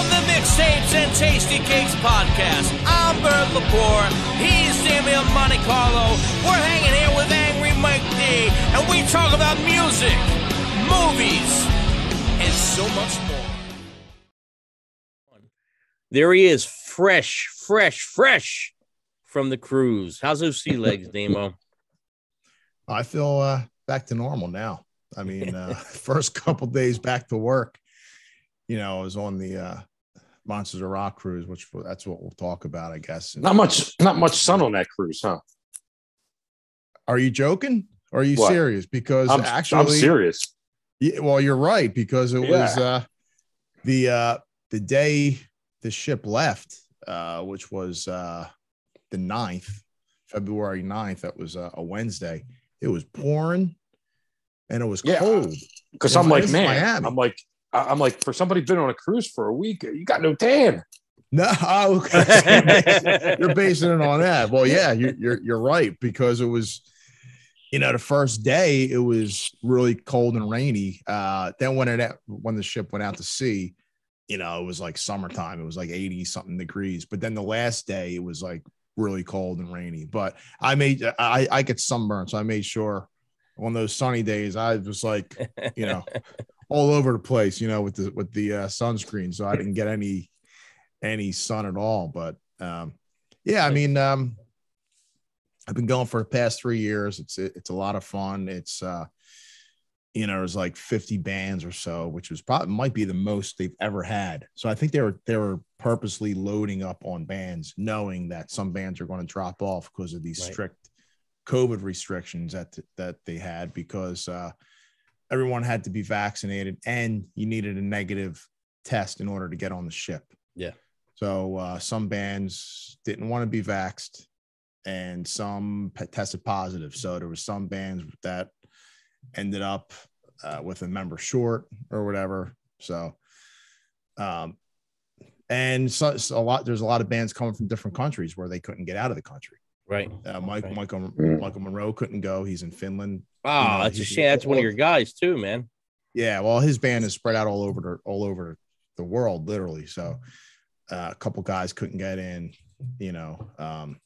the Mixtapes and Tasty Cakes podcast. I'm Bert Lepore. He's Damian Monte Carlo. We're hanging here with Angry Mike D, and we talk about music, movies, and so much more. There he is, fresh from the cruise. How's those sea legs, Damo? I feel back to normal now. I mean, first couple days back to work, you know, I was on the Monsters of Rock cruise, which that's what we'll talk about, I guess. Not much sun on that cruise, huh? Are you joking? Or are you serious? Because I'm serious. Yeah, well, you're right, because it was the day the ship left, which was the 9th, February 9th. That was a Wednesday. It was pouring and it was cold. Because I'm like, man, Miami. I'm like, for somebody been on a cruise for a week, you got no tan. No, you're basing it on that. Well, yeah, you're right, because it was, you know, the first day it was really cold and rainy. Then when the ship went out to sea, you know, it was like summertime. It was like 80 something degrees. But then the last day it was like really cold and rainy. But I get sunburned, so I made sure on those sunny days I was like, you know, all over the place, you know, with the sunscreen, so I didn't get any sun at all. But yeah, I mean, I've been going for the past 3 years. It's a lot of fun. It's you know, there's like 50 bands or so, which was might be the most they've ever had. So I think they were purposely loading up on bands, knowing that some bands are going to drop off because of these strict COVID restrictions that they had, because everyone had to be vaccinated and you needed a negative test in order to get on the ship. Yeah. So some bands didn't want to be vaxxed and some tested positive. So there was some bands that ended up with a member short or whatever. So, and there's a lot of bands coming from different countries where they couldn't get out of the country. Right. Michael Monroe couldn't go. He's in Finland. Oh, you know, that's a shame. That's one of your guys too, man. Yeah. Well, his band is spread out all over the world, literally. So a couple guys couldn't get in, you know,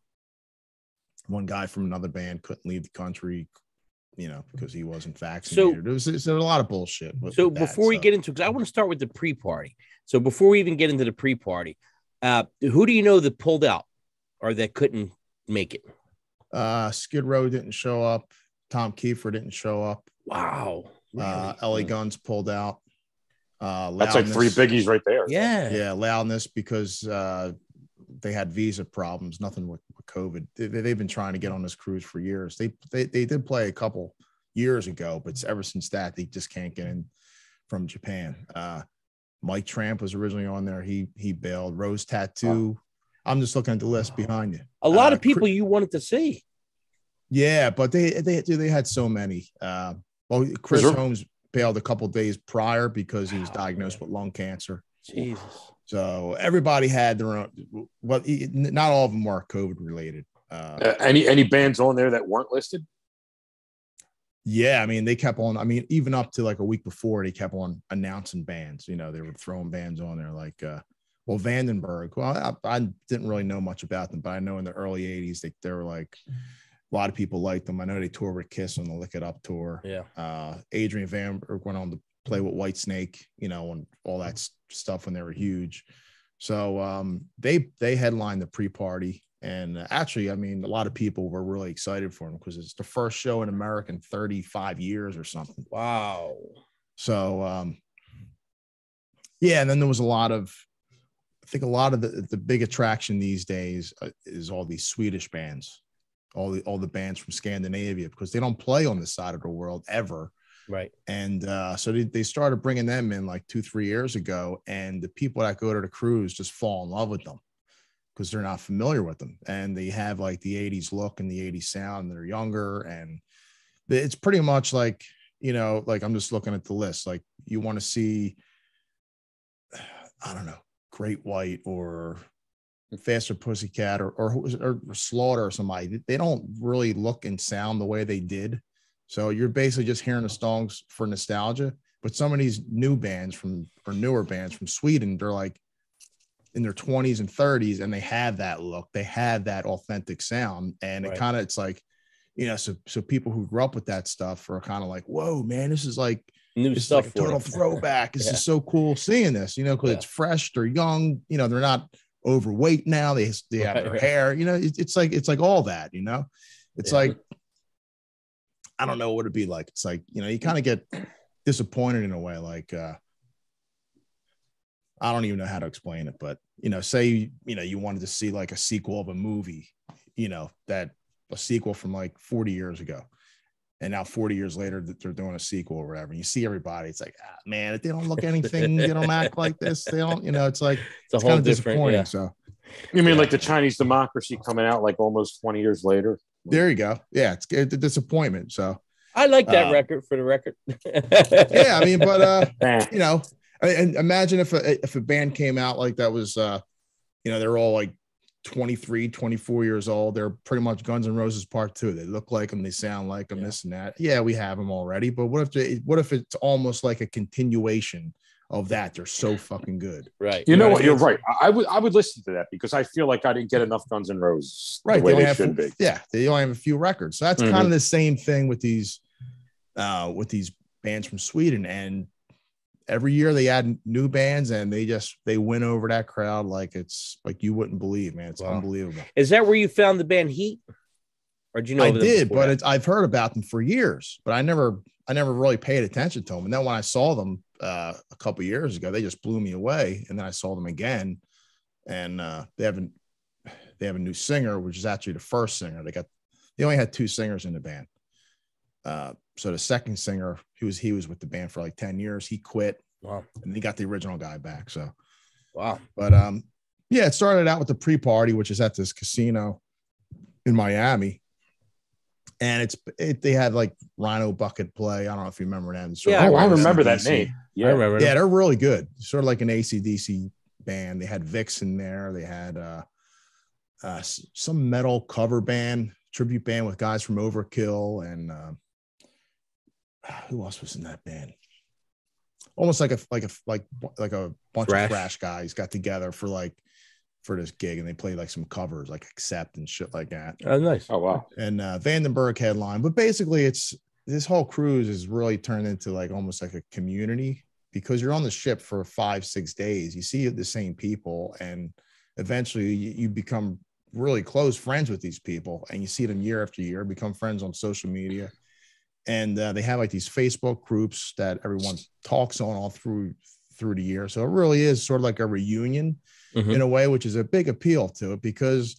one guy from another band couldn't leave the country, you know, because he wasn't vaccinated. There was a lot of bullshit. Before we get into, because I want to start with the pre-party. So before we even get into the pre-party, who do you know that pulled out or that couldn't make it? Skid Row didn't show up. Tom Kiefer didn't show up. Wow. Really? LA Guns pulled out. That's like 3 biggies right there. Yeah. Loudness, because they had visa problems. Nothing with COVID. They've been trying to get on this cruise for years. They did play a couple years ago, but ever since that, they just can't get in from Japan. Mike Tramp was originally on there. He bailed. Rose Tattoo. I'm just looking at the list behind you. A lot of people you wanted to see. Yeah, but they had so many. Well, Chris Holmes bailed a couple days prior because he was diagnosed with lung cancer. Jesus. So everybody had their own. Well, not all of them were COVID related. Any bands on there that weren't listed? Yeah, I mean, they kept on. I mean, even up to like a week before, they kept on announcing bands. You know, they were throwing bands on there like, well, Vandenberg. Well, I didn't really know much about them, but I know in the early '80s they were like, a lot of people liked them. I know they toured with Kiss on the Lick It Up tour. Yeah. Adrian Vandenberg went on to play with Whitesnake, you know, and all that stuff when they were huge. So they headlined the pre-party, and actually, I mean, a lot of people were really excited for them because it's the first show in America in 35 years or something. Wow. So yeah, and then there was I think a lot of the big attraction these days is all these Swedish bands, all the bands from Scandinavia, because they don't play on this side of the world ever. Right. And so they started bringing them in like 2-3 years ago, and the people that go to the cruise just fall in love with them because they're not familiar with them, and they have like the 80s look and the 80s sound, and they're younger, and it's pretty much like, you know, like I'm just looking at the list, like you want to see, I don't know, Great White or Faster Pussycat or Slaughter or somebody. They don't really look and sound the way they did. So you're basically just hearing the songs for nostalgia, But some of these newer bands from Sweden, they're like in their 20s and 30s, and they have that look, they have that authentic sound, and it kind of, it's like, you know, so people who grew up with that stuff are kind of like, whoa, man, this is like new stuff, like a total throwback. This is so cool seeing this, you know, because it's fresh, they're young, you know, they're not overweight now, they have their hair, you know, it's like all that, you know, it's like, I don't know what it'd be like. It's like, you know, you kind of get disappointed in a way, like I don't even know how to explain it, but, you know, say, you know, you wanted to see like a sequel of a movie, you know, that a sequel from like 40 years ago, and now 40 years later that they're doing a sequel or whatever, and you see everybody, it's like, man, if they don't look anything, they don't act like this, they don't, you know, it's like, it's kind of disappointing. So you mean like the Chinese Democracy coming out like almost 20 years later? There you go. Yeah, it's a disappointment. So I like that record, for the record. Yeah, I mean, but you know, and imagine if a band came out like that was, you know, they're all like 23, 24 years old. They're pretty much Guns N' Roses Part 2. They look like them, they sound like them, this and that. Yeah, we have them already. But what if it's almost like a continuation of that? They're so fucking good. Right. You know what? You're right. I would listen to that, because I feel like I didn't get enough Guns N' Roses. Right. The way they should be. Yeah. They only have a few records. So that's kind of the same thing with these bands from Sweden. And every year they add new bands, and they win over that crowd like it's like you wouldn't believe, man. It's unbelievable. Is that where you found the band Heat? Or did you know? I did, but I've heard about them for years, but I never really paid attention to them. And then when I saw them a couple years ago, they just blew me away. And then I saw them again, and they have a new singer, which is actually the first singer. They only had two singers in the band. So the second singer, he was with the band for like 10 years. He quit. Wow. And they got the original guy back. So, wow. But yeah, it started out with the pre-party, which is at this casino in Miami. And they had like Rhino Bucket play. I don't know if you remember them. Yeah, I remember that name. Yeah, I remember. Yeah, they're really good. Sort of like an AC/DC band. They had Vixen there. They had some metal cover band, tribute band with guys from Overkill, and who else was in that band? Almost like a bunch of thrash guys got together for this gig, and they played like some covers, like Accept and shit like that. Oh, nice. Oh, wow. And Vandenberg headline. But basically, this whole cruise is really turned into like almost like a community, because you're on the ship for 5-6 days. You see the same people, and eventually you become really close friends with these people, and you see them year after year, become friends on social media. And they have like these Facebook groups that everyone talks on all through the year. So it really is sort of like a reunion in a way, which is a big appeal to it, because,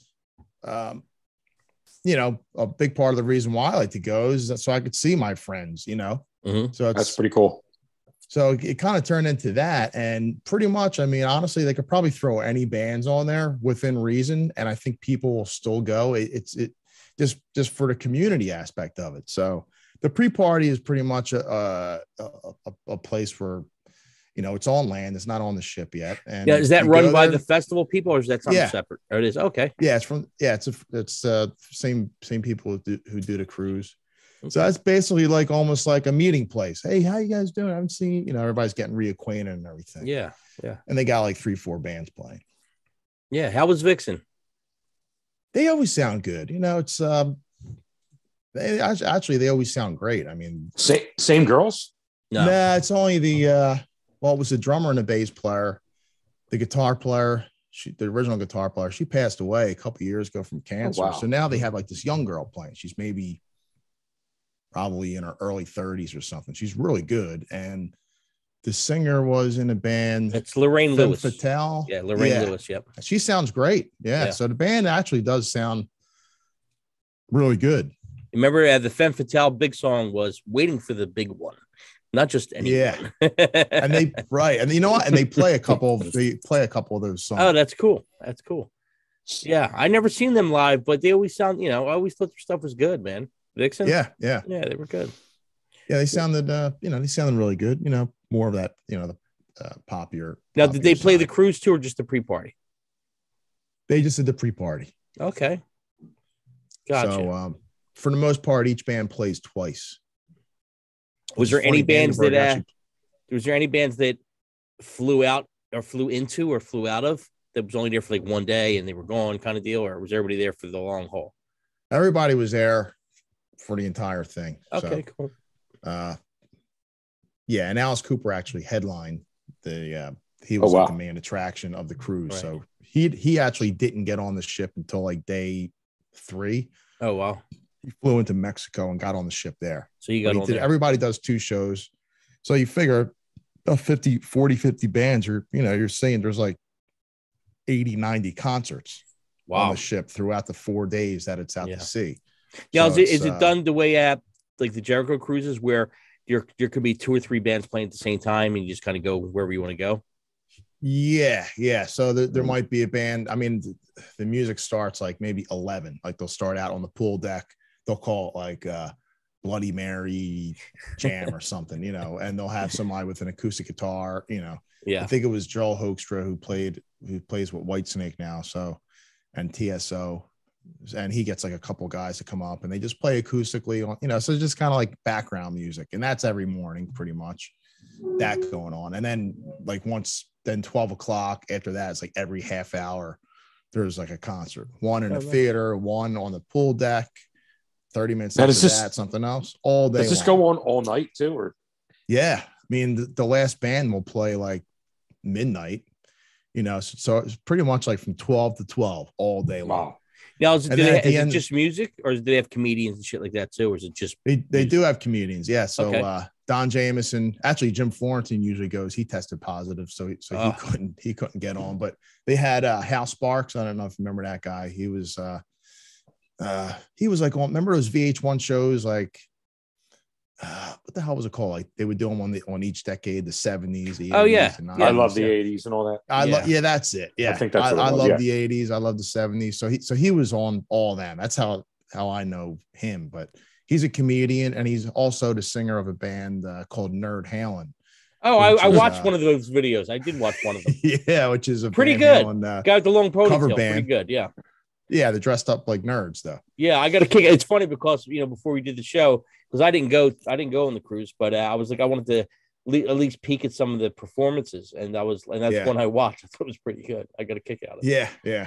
you know, a big part of the reason why I like to go is so I could see my friends, you know. So that's pretty cool. So it kind of turned into that. And pretty much, I mean, honestly, they could probably throw any bands on there within reason, and I think people will still go. It's just for the community aspect of it. So the pre-party is pretty much a place where, you know, it's on land. It's not on the ship yet. And yeah, is that run by the festival people, or is that something separate? Or it is? Okay. Yeah, it's same people who do the cruise. Okay. So that's basically like almost like a meeting place. Hey, how you guys doing? I haven't seen, you know, everybody's getting reacquainted and everything. Yeah, yeah. And they got like 3-4 bands playing. Yeah. How was Vixen? They always sound good. You know, it's they always sound great. I mean, same girls? No. Nah, it's only the it was the drummer and the bass player. The guitar player, the original guitar player, she passed away a couple of years ago from cancer. Oh, wow. So now they have like this young girl playing. She's probably in her early 30s or something. She's really good. And the singer was in a band. It's Lorraine Lewis. Fatale. Yeah, Lorraine Lewis. Yep. She sounds great. Yeah. So the band actually does sound really good. Remember, the Femme Fatale big song was "Waiting for the Big One," not just anyone. Yeah, and and you know what? And they play a couple of those songs. Oh, that's cool. That's cool. Yeah, I never seen them live, but they always sound. You know, I always thought their stuff was good, man. Vixen. Yeah, they were good. Yeah, they sounded. They sounded really good. You know, more of that. You know, the poppier. Now, did they play the cruise tour or just the pre-party? They just did the pre-party. Okay. Gotcha. So, for the most part, each band plays twice. Was there any bands that Was there any bands that flew out or flew into or flew out of that was only there for like one day and they were gone kind of deal, or was everybody there for the long haul? Everybody was there for the entire thing. Okay, so, cool. Yeah, and Alice Cooper actually headlined the. He was like the main attraction of the cruise. Right. So he actually didn't get on the ship until like day 3. Oh wow! He flew into Mexico and got on the ship there. So you got on there. Everybody does 2 shows, so you figure about 50 bands. You're saying there's like 80, 90 concerts on the ship throughout the 4 days that it's out to sea. Yeah, so is it done the way at like the Jericho cruises where there could be 2 or 3 bands playing at the same time and you just kind of go wherever you want to go? Yeah. So there might be a band. I mean, the music starts like maybe 11. Like they'll start out on the pool deck. They'll call it like Bloody Mary Jam or something, and they'll have somebody with an acoustic guitar, Yeah. I think it was Joel Hoekstra who plays with Whitesnake now. So, and TSO. And he gets like a couple guys to come up and they just play acoustically on, so it's just kind of like background music. And that's every morning, pretty much that going on. And then like 12 o'clock after that, it's like every half hour, there's like a concert, one in a theater, one on the pool deck, 30 minutes after that, something else all day. Does this go on all night too? Or yeah, I mean, the last band will play like midnight, so it's pretty much like from 12 to 12 all day long. Wow. Now, is it just music, or do they have comedians and shit like that too, or is it just they do have comedians? Yeah. So Don Jamieson, actually Jim Florentine usually goes. He tested positive, so he couldn't get on. But they had Hal Sparks. I don't know if you remember that guy. He was like on. Remember those VH1 shows like. What the hell was it called? Like they would do them on each decade, the 70s, the 80s. Oh yeah, I love the 80s and all that. That's it. Yeah, I think that's. I love the 80s. I love the 70s. So he was on all them. That's how I know him. But he's a comedian and he's also the singer of a band called Nerd Halen. Oh, I watched one of those videos. I did watch one of them. Yeah, which is a pretty good. Guy with the long ponytail. Cover band. Pretty good. Yeah. Yeah, they're dressed up like nerds though. Yeah, I got to kick it. It's funny because before we did the show, because I didn't go on the cruise, but I was like, I wanted to at least peek at some of the performances, and that's one I watched. I thought it was pretty good. I got a kick out of it. Yeah.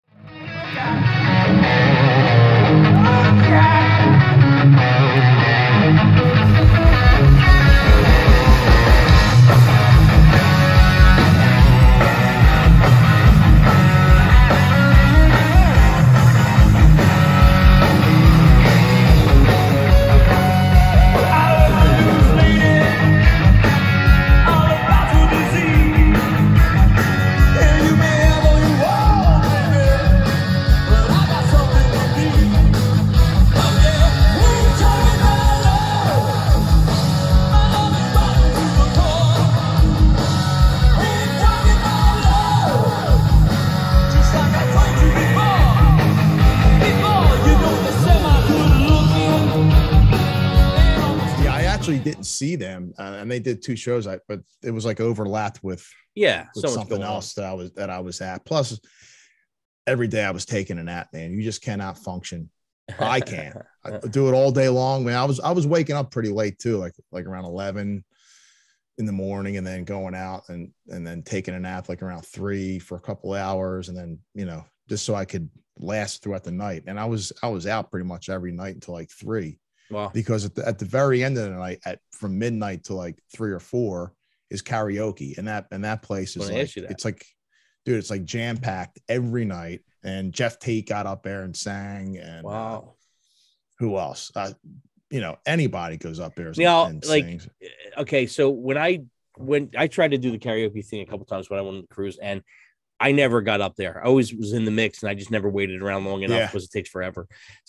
Didn't see them and they did 2 shows but it was like overlapped with something else that I was at. Plus every day I was taking a nap, man. You just cannot function. I can't. I do it all day long, man. I was waking up pretty late too, like around 11 in the morning, and then going out and then taking a nap like around 3 for a couple hours, and then just so I could last throughout the night. And I was out pretty much every night until like 3. Wow. Because at the very end of the night, from midnight to like 3 or 4 is karaoke, and that place is like it's like, dude, it's like jam packed every night. And Jeff Tate got up there and sang, and wow, who else? Anybody goes up there and like sings. Okay, so when I tried to do the karaoke thing a couple times when I went on the cruise, and I never got up there. I always was in the mix, and I just never waited around long enough because it takes forever.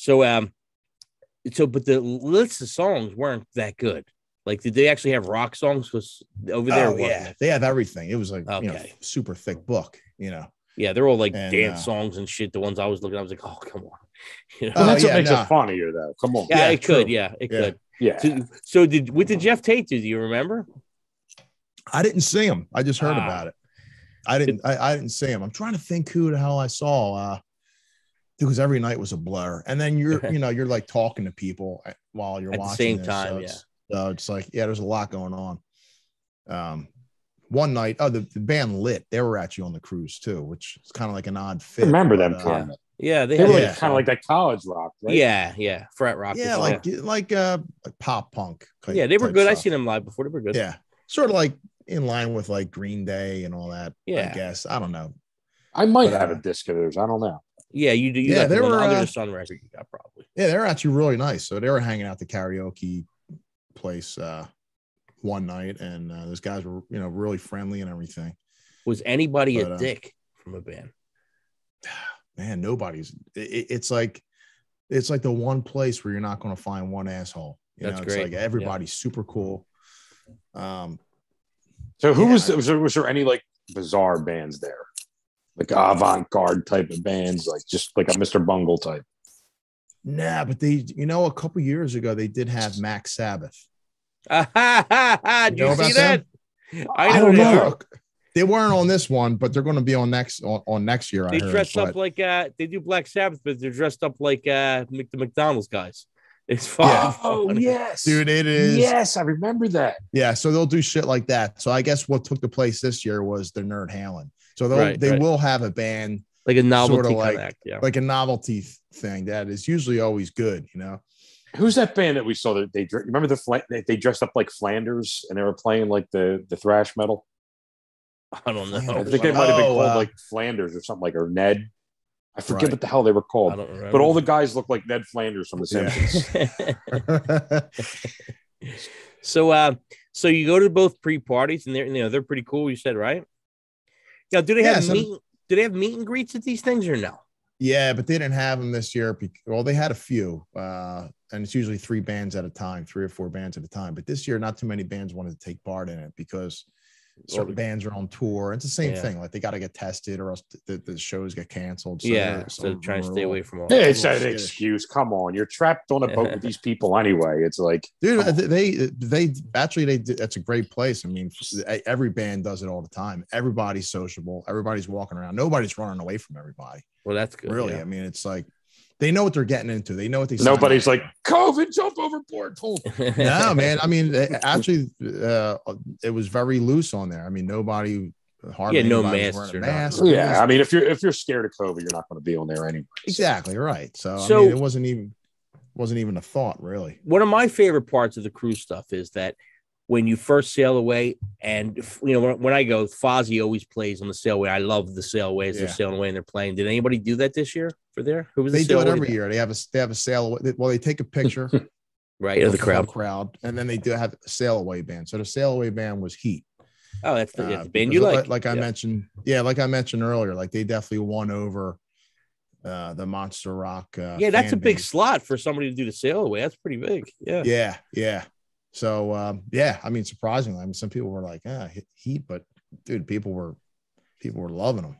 But the list of songs weren't that good. Like, did they actually have rock songs? Was over there? Oh, yeah, they have everything. It was like super thick book. Yeah, they're all like dance songs and shit. The ones I was looking at, I was like, oh, come on. That's what makes it funnier, though. Come on. Yeah, it could. Yeah, it could. Yeah. So what did Jeff Tate do? Do you remember? I didn't see him. I just heard about it. I didn't see him. I'm trying to think who the hell I saw. Because every night was a blur, and then you're like talking to people while you're watching at the same time. So it's like, there's a lot going on. one night, the band Lit, they were actually on the cruise too, which is kind of like an odd fit. I remember them kind of. Yeah, they were like, kind of like that college rock, right? Yeah, frat rock. Yeah, like pop punk. Yeah, they were good. Stuff. I seen them live before. They were good. Yeah, sort of like in line with like Green Day and all that. Yeah, I guess I don't know. I might have a disc of theirs. I don't know. Yeah, you do. Yeah, they were Under the Sun record. You got probably. Yeah, they're actually really nice. So they were hanging out the karaoke place one night, and those guys were really friendly and everything. Was anybody a dick from a band? Man, nobody's. It's like the one place where you're not going to find one asshole. That's it's great. Like everybody's super cool. So who was there any like bizarre bands there, like avant-garde type of bands, like just like a Mr. Bungle type? Nah, but they, a couple years ago they did have Max Sabbath. Did you see that? I don't know. They weren't on this one, but they're going to be on next year. They dress up like they do Black Sabbath, but they're dressed up like the McDonald's guys. It's fun. Yeah. Oh yes, dude, it is. Yes, I remember that. Yeah, so they'll do shit like that. So I guess what took the place this year was the Nerd Halen. So they will have a band like a novelty sort of like, act, like a novelty thing that is usually always good. Who's that band that we saw that they remember they dressed up like Flanders and they were playing like the thrash metal? I don't know. I think they might have been called like Flanders or something or Ned. I forget what the hell they were called. I don't remember. But all the guys look like Ned Flanders from The Simpsons. So you go to both pre-parties and they're pretty cool. You said, right? Now, do they have meet and greets at these things or no? Yeah, but they didn't have them this year. Well, they had a few, and it's usually 3 bands at a time, 3 or 4 bands at a time. But this year, not too many bands wanted to take part in it because certain bands are on tour. It's the same thing. Like they got to get tested or else the shows get canceled. So so trying to stay away from all. Yeah, it's an excuse. Come on, you're trapped on a boat with these people anyway. It's like, dude, they actually that's a great place. I mean, every band does it all the time. Everybody's sociable. Everybody's walking around. Nobody's running away from everybody. Well, that's good. Really, I mean, it's like they know what they're getting into. They know what they. Nobody's like COVID, jump overboard. No, man. I mean, actually, it was very loose on there. I mean, nobody. Hardly no masks. Yeah, I mean, if you're scared of COVID, you're not going to be on there anyway. Exactly right. So I mean, it wasn't even a thought, really. One of my favorite parts of the cruise stuff is that when you first sail away, and when I go, Fozzy always plays on the sailway. I love the sailway as they're sailing away and they're playing. Did anybody do that this year for there? Who was they do it every year? They have a sail away. Well, they take a picture, right, of the crowd, and then they do have a sail away band. So the sail away band was Heat. Oh, that's the band you like. Like I mentioned, like I mentioned earlier, like they definitely won over the Monster Rock. That's a big slot for somebody to do the sail away. That's pretty big. Yeah. So, I mean, surprisingly, I mean, some people were like, Heat, but dude, people were loving them.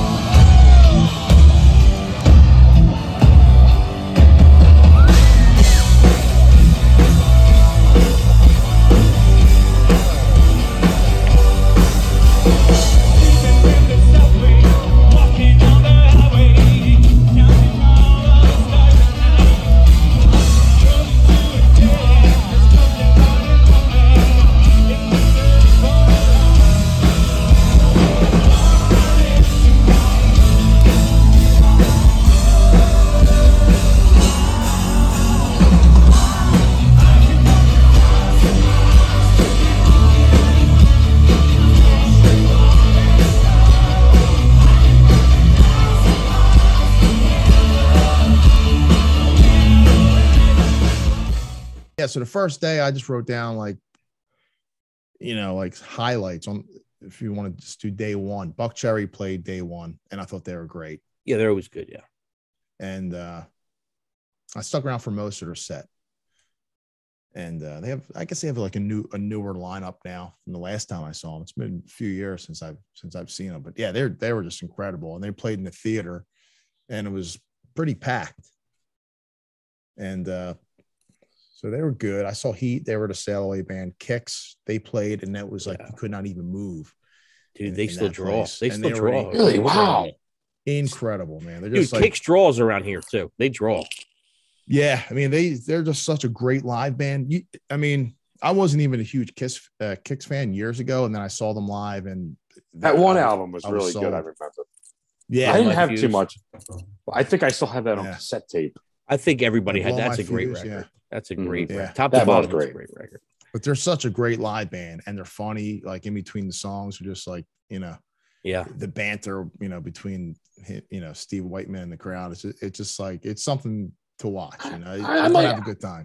So the first day I just wrote down like highlights on, if you want to just do day one. Buckcherry played day one and I thought they were great. Yeah, they're always good. Yeah. And I stuck around for most of their set. And they have like a newer lineup now from the last time I saw them. It's been a few years since I've seen them, but yeah, they were just incredible. And they played in the theater and it was pretty packed. And so they were good. I saw Heat. They were the sail away band. Kicks, they played, and that was like you could not even move. Dude, they still draw. They still draw. Really? Wow. Incredible, man. They're just Kicks draws around here too. They draw. Yeah, I mean they're just such a great live band. I mean, I wasn't even a huge Kicks fan years ago, and then I saw them live, and that one album was really good. I remember. Yeah, I didn't have too much. I think I still have that on cassette tape. I think everybody had. That's a great record. Yeah. That's a great record. Yeah. Top to bottom, great record. But they're such a great live band, and they're funny. Like in between the songs, are just like the banter, between Steve Whiteman and the crowd. It's just like it's something to watch. I might have a good time.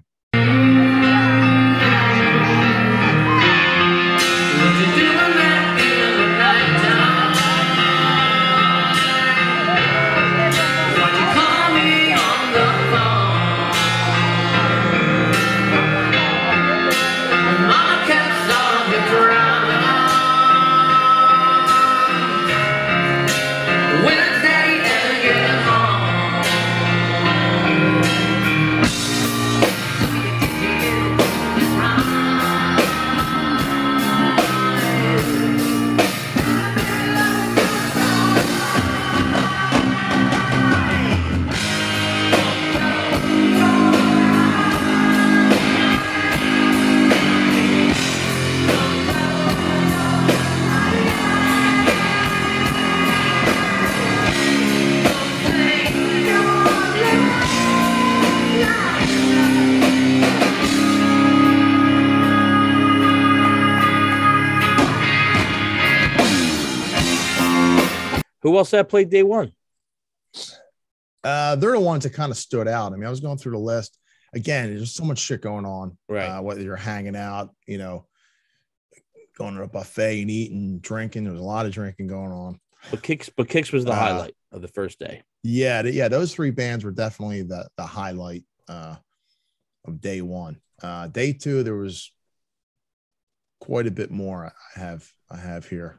Who else that played day one? They're the ones that kind of stood out. I mean, I was going through the list. Again, there's just so much shit going on. Right. Whether you're hanging out, going to a buffet and eating, drinking. There was a lot of drinking going on. But Kicks was the highlight of the first day. Yeah. Those three bands were definitely the highlight of day one. Day two, there was quite a bit more I have here.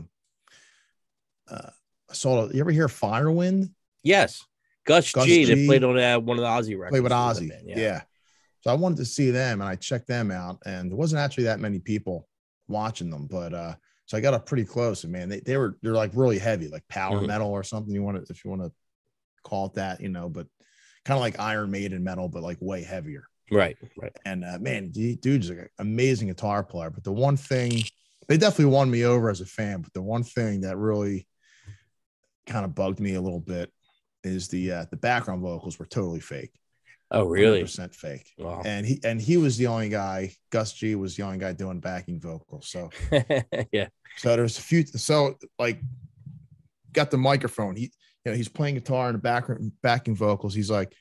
You ever hear Firewind? Yes. Gus G. That played on one of the Ozzy records. Played with Ozzy. Yeah. So I wanted to see them, and I checked them out, and there wasn't actually that many people watching them, but so I got up pretty close, and man, they're like really heavy, like power metal or something. If you want to call it that, but kind of like Iron Maiden metal, but like way heavier. Right. And man, dude's like an amazing guitar player. But the one thing, they definitely won me over as a fan. But the one thing that really kind of bugged me a little bit is the background vocals were totally fake. Oh, really? 100% fake. Wow. And he was the only guy. Gus G was the only guy doing backing vocals. So yeah. So there's a few. So like, got the microphone. He's playing guitar in the background, backing vocals. He's like,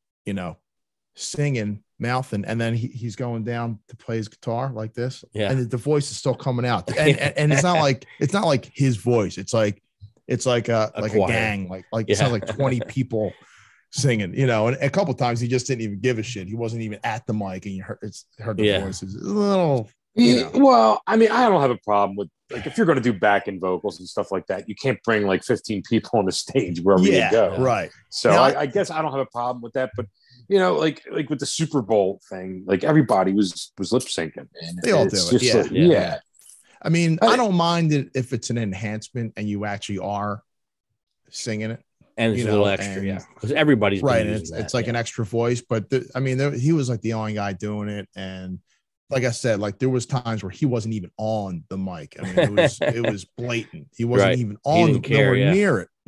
singing, mouthing, and then he's going down to play his guitar like this. Yeah. And the voice is still coming out. And it's not like his voice. It's like a gang, like it sounds like 20 people singing, and a couple of times he just didn't even give a shit. He wasn't even at the mic, and you heard the voices. A little, Well, I mean, I don't have a problem with, like, if you're going to do backing vocals and stuff like that, you can't bring like 15 people on the stage wherever you go. Right. So I guess I don't have a problem with that, but like with the Super Bowl thing, like everybody was lip syncing, and they all do it. Yeah. I mean, I don't mind it if it's an enhancement and you actually are singing it. And it's a little extra, because everybody's right. And it's like an extra voice, but he was like the only guy doing it. And like I said, like there was times where he wasn't even on the mic. I mean, it was blatant. He wasn't even on nowhere near it,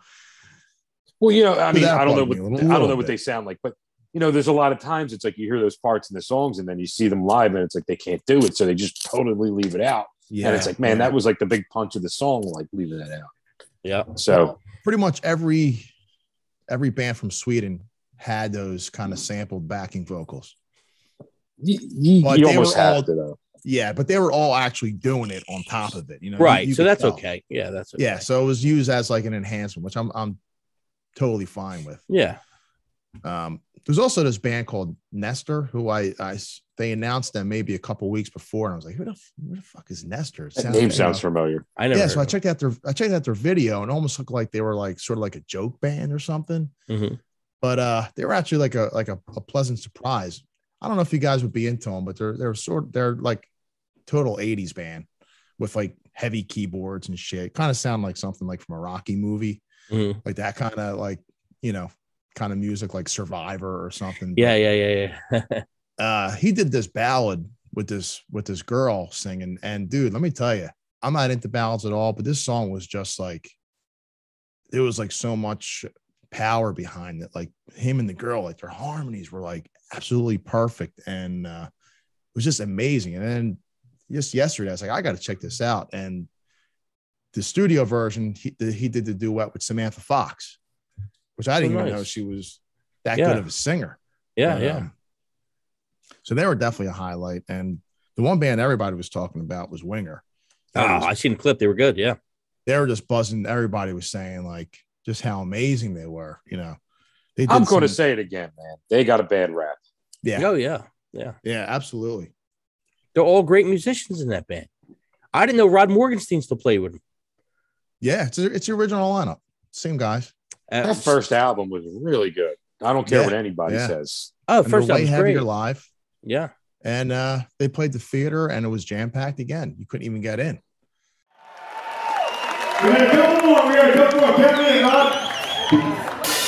Well, I mean, I don't know what they sound like, but there's a lot of times it's like you hear those parts in the songs and then you see them live and it's like they can't do it, so they just totally leave it out. Yeah, and it's like, man, that was like the big punch of the song, like leaving that out. Yeah. So pretty much every band from Sweden had those kind of sampled backing vocals. You almost have to, though. Yeah, but they were all actually doing it on top of it, Right. You so that's tell. okay. Yeah, that's okay. Yeah. So it was used as like an enhancement, which I'm totally fine with. Yeah. There's also this band called Nestor, who they announced them maybe a couple weeks before, and I was like, who the fuck is Nestor? That name sounds familiar. I know. Yeah, so I checked out their video, and it almost looked like they were like sort of like a joke band or something. Mm-hmm. But they were actually like a pleasant surprise. I don't know if you guys would be into them, but they're like total 80s band with like heavy keyboards and shit. Kind of sound like something like from a Rocky movie, like that kind of like kind of music, like Survivor or something. Yeah. He did this ballad with this girl singing. And dude, let me tell you, I'm not into ballads at all, but this song was just like, there was like so much power behind it. Like him and the girl, like their harmonies were like absolutely perfect. And it was just amazing. And then just yesterday, I was like, I got to check this out. And the studio version, he did the duet with Samantha Fox, which I didn't even know she was that good of a singer. Yeah. So they were definitely a highlight. And the one band everybody was talking about was Winger. I seen the clip. They were good. Yeah. They were just buzzing. Everybody was saying like just how amazing they were. You know, I'm going to say it again, man. They got a bad rap. Yeah. Oh yeah. Absolutely. They're all great musicians in that band. I didn't know Rod Morgenstein still played with them. Yeah, it's the original lineup. Same guys. That first album was really good. I don't care what anybody says. Oh, first album was great. Live. Yeah. And they played the theater, and it was jam-packed again. You couldn't even get in. We got a couple more. 10 minutes, Rod.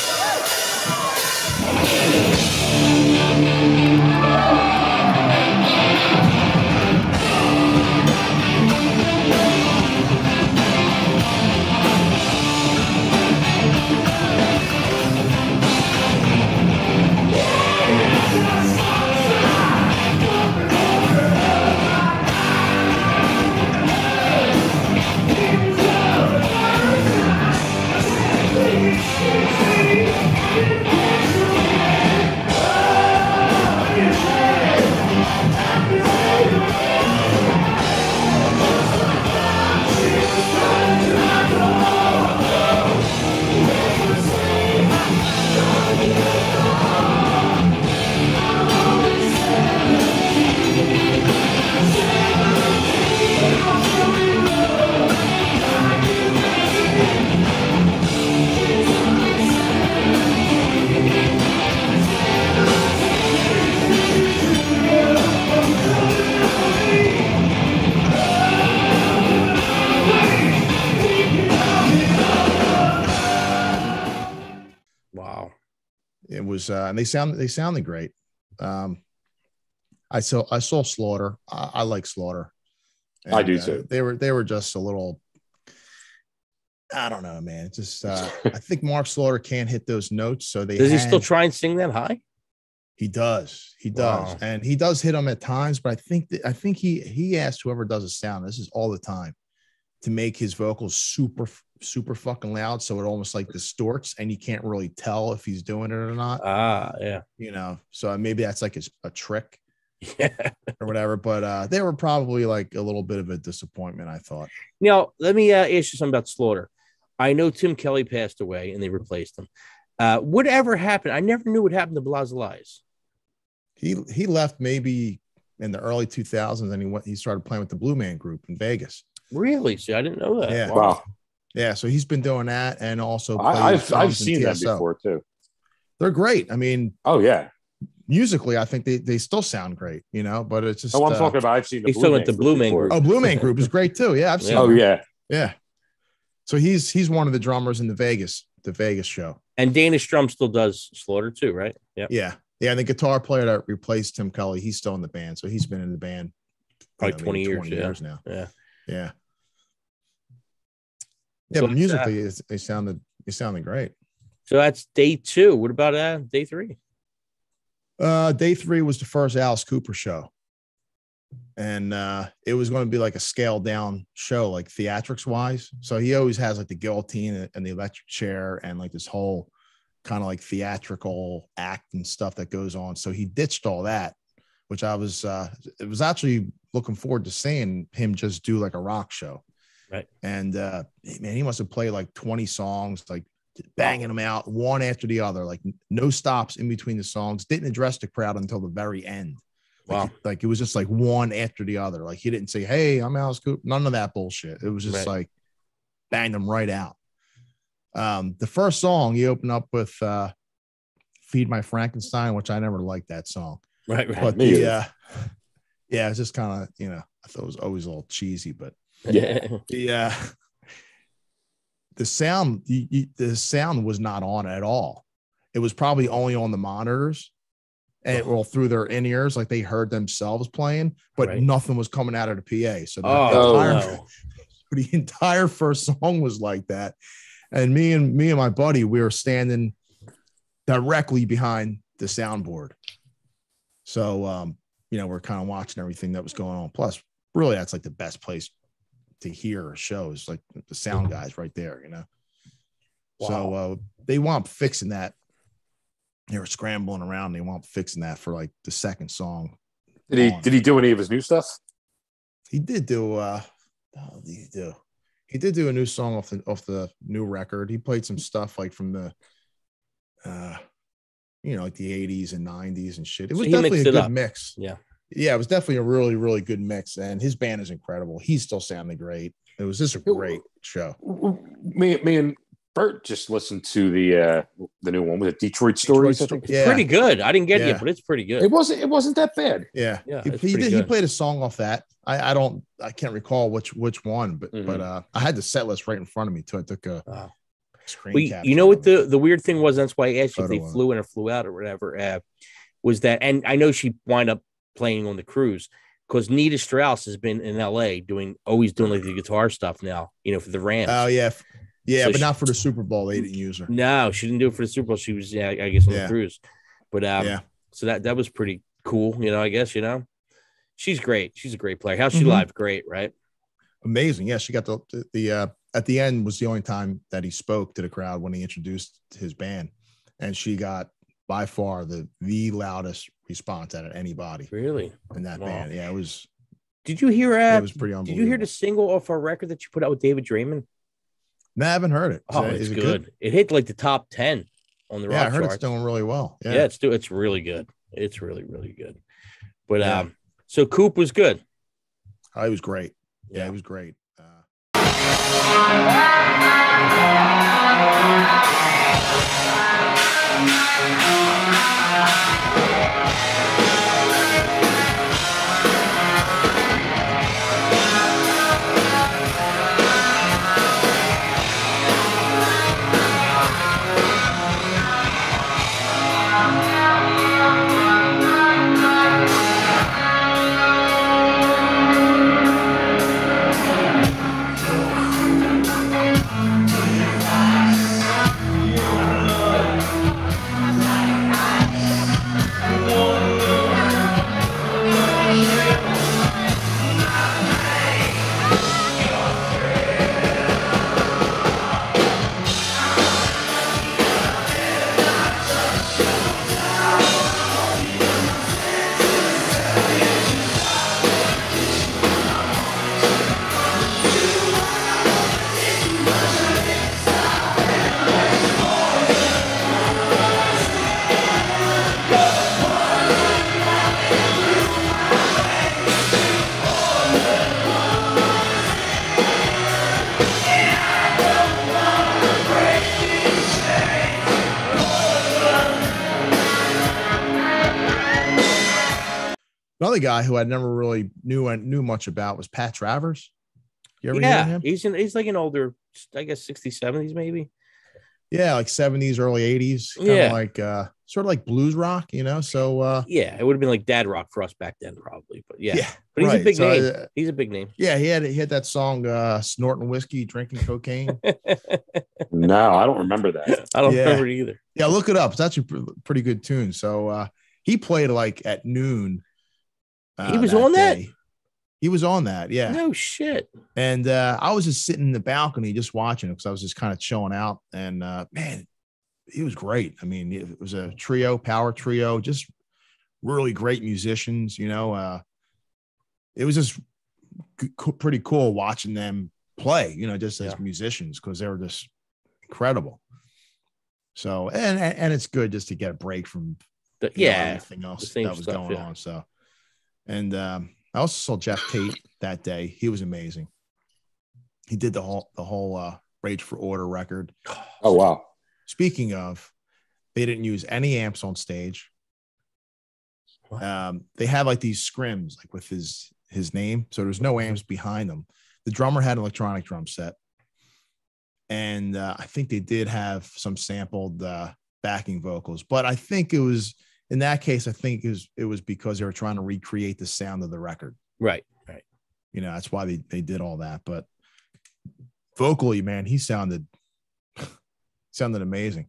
It was, and they sounded great. I saw Slaughter. I like Slaughter. And, I do too. They were just a little, I don't know, man. Just I think Mark Slaughter can't hit those notes. So does he still try and sing that high? He does. Wow. And he does hit them at times, but I think he asked whoever does a sound, this is all the time, to make his vocals super, super fucking loud. So it almost like distorts and you can't really tell if he's doing it or not. Yeah. You know, so maybe that's like a trick. Yeah. Or whatever. But they were probably like a little bit of a disappointment, I thought. Now, let me ask you something about Slaughter. I know Tim Kelly passed away and they replaced him. Whatever happened? I never knew what happened to Blas Elias. He left maybe in the early 2000s and he started playing with the Blue Man Group in Vegas. Really? See, I didn't know that. Yeah. Wow. Yeah. So he's been doing that and also I've seen that before too. They're great. I mean, oh yeah. Musically, I think they still sound great, you know, but it's just. Oh, I'm talking about. I've seen the Blue Man Group. Oh, Blue Man Group is great too. Yeah, I've seen. Oh yeah. Yeah. So he's one of the drummers in the Vegas show. And Danish Drum still does Slaughter too, right? Yep. Yeah. Yeah. And the guitar player that replaced Tim Kelly, he's still in the band. So he's been in the band probably 20 years now. Yeah. Yeah. So but musically, they sounded great. So that's day 2. What about day 3? Day 3 was the first Alice Cooper show. And it was going to be like a scaled down show, like theatrics wise. So he always has like the guillotine and the electric chair and like this whole kind of like theatrical act and stuff that goes on. So he ditched all that, which I was, it was actually looking forward to seeing him just do like a rock show. Right. And man, he must have played like 20 songs, like banging them out one after the other, like no stops in between the songs. Didn't address the crowd until the very end. Wow. Like it was just like one after the other. Like he didn't say, "Hey, I'm Alice Cooper." None of that bullshit. It was just like banged them right out. The first song he opened up with "Feed My Frankenstein," which I never liked that song. Right. But yeah, it's just kind of, you know, I thought it was always a little cheesy, but the sound, the sound was not on at all. It was probably only on the monitors. and well through their in-ears, like they heard themselves playing, but nothing was coming out of the PA. So the entire first song was like that. And me and my buddy, we were standing directly behind the soundboard. So we're kind of watching everything that was going on. Plus, really, that's like the best place to hear a show is like the sound guys right there, Wow. So they wound up fixing that. They were scrambling around. They wound up fixing that for like the second song. Did he do any of his new stuff? He did do. He did do a new song off the new record. He played some stuff like from the, like the 80s and 90s and shit. It was definitely a good mix. Yeah. Yeah, it was definitely a really, really good mix. And his band is incredible. He's still sounding great. It was just a great show. Me and Bert just listened to the new one with the Detroit Stories. I think it's pretty good. I didn't get it yet, but it's pretty good. It wasn't that bad. Yeah. He played a song off that. I can't recall which one, but I had the set list right in front of me too. I took a screen cap. You know what the weird thing was? That's why I asked you if they flew in or flew out or whatever. Was that, and I know she wound up playing on the cruise because Nita Strauss has been in LA always doing like the guitar stuff now, for the Rams. Oh yeah. Yeah, so but not for the Super Bowl. They didn't use her. No, she didn't do it for the Super Bowl. She was, I guess, on the cruise. But so that was pretty cool, I guess, She's great. She's a great player. How's she live? Great, right? Amazing. Yeah, she got the at the end was the only time that he spoke to the crowd when he introduced his band, and she got by far the loudest response out of anybody. Really? In that band. Yeah, it was. Did you hear? It was pretty unbelievable. Did you hear the single off our record that you put out with David Draymond? No, I haven't heard it. It's good. It hit like the top 10 on the rock charts. I heard charts. it's doing really well. Yeah, it's really good. It's really, really good. But so Coop was good. Oh, he was great. Yeah, he was great. Another guy who I never really knew much about was Pat Travers. You ever hear him? He's like an older, I guess 60s, 70s maybe. Yeah, like 70s, early 80s. Kind of like sort of like blues rock, So it would have been like dad rock for us back then, probably. But but he's a big name. He's a big name. Yeah, he had that song "Snorting Whiskey, Drinking Cocaine." No, I don't remember that. I don't remember it either. Yeah, look it up. It's actually a pretty good tune. So he played like at noon. He was on that? He was on that, yeah. No shit. And I was just sitting in the balcony just watching it because I was just kind of chilling out. And man, he was great. I mean, it was a power trio, just really great musicians, It was just pretty cool watching them play, just as musicians because they were just incredible. So, and it's good just to get a break from everything else that was going on. So. And I also saw Jeff Tate that day. He was amazing. He did the whole Rage for Order record. Oh wow! Speaking of, they didn't use any amps on stage. They had like these scrims, like with his name, so there's no amps behind them. The drummer had an electronic drum set, and I think they did have some sampled backing vocals, but I think it was in that case, I think it was because they were trying to recreate the sound of the record. Right. You know, that's why they did all that. But vocally, man, he sounded amazing.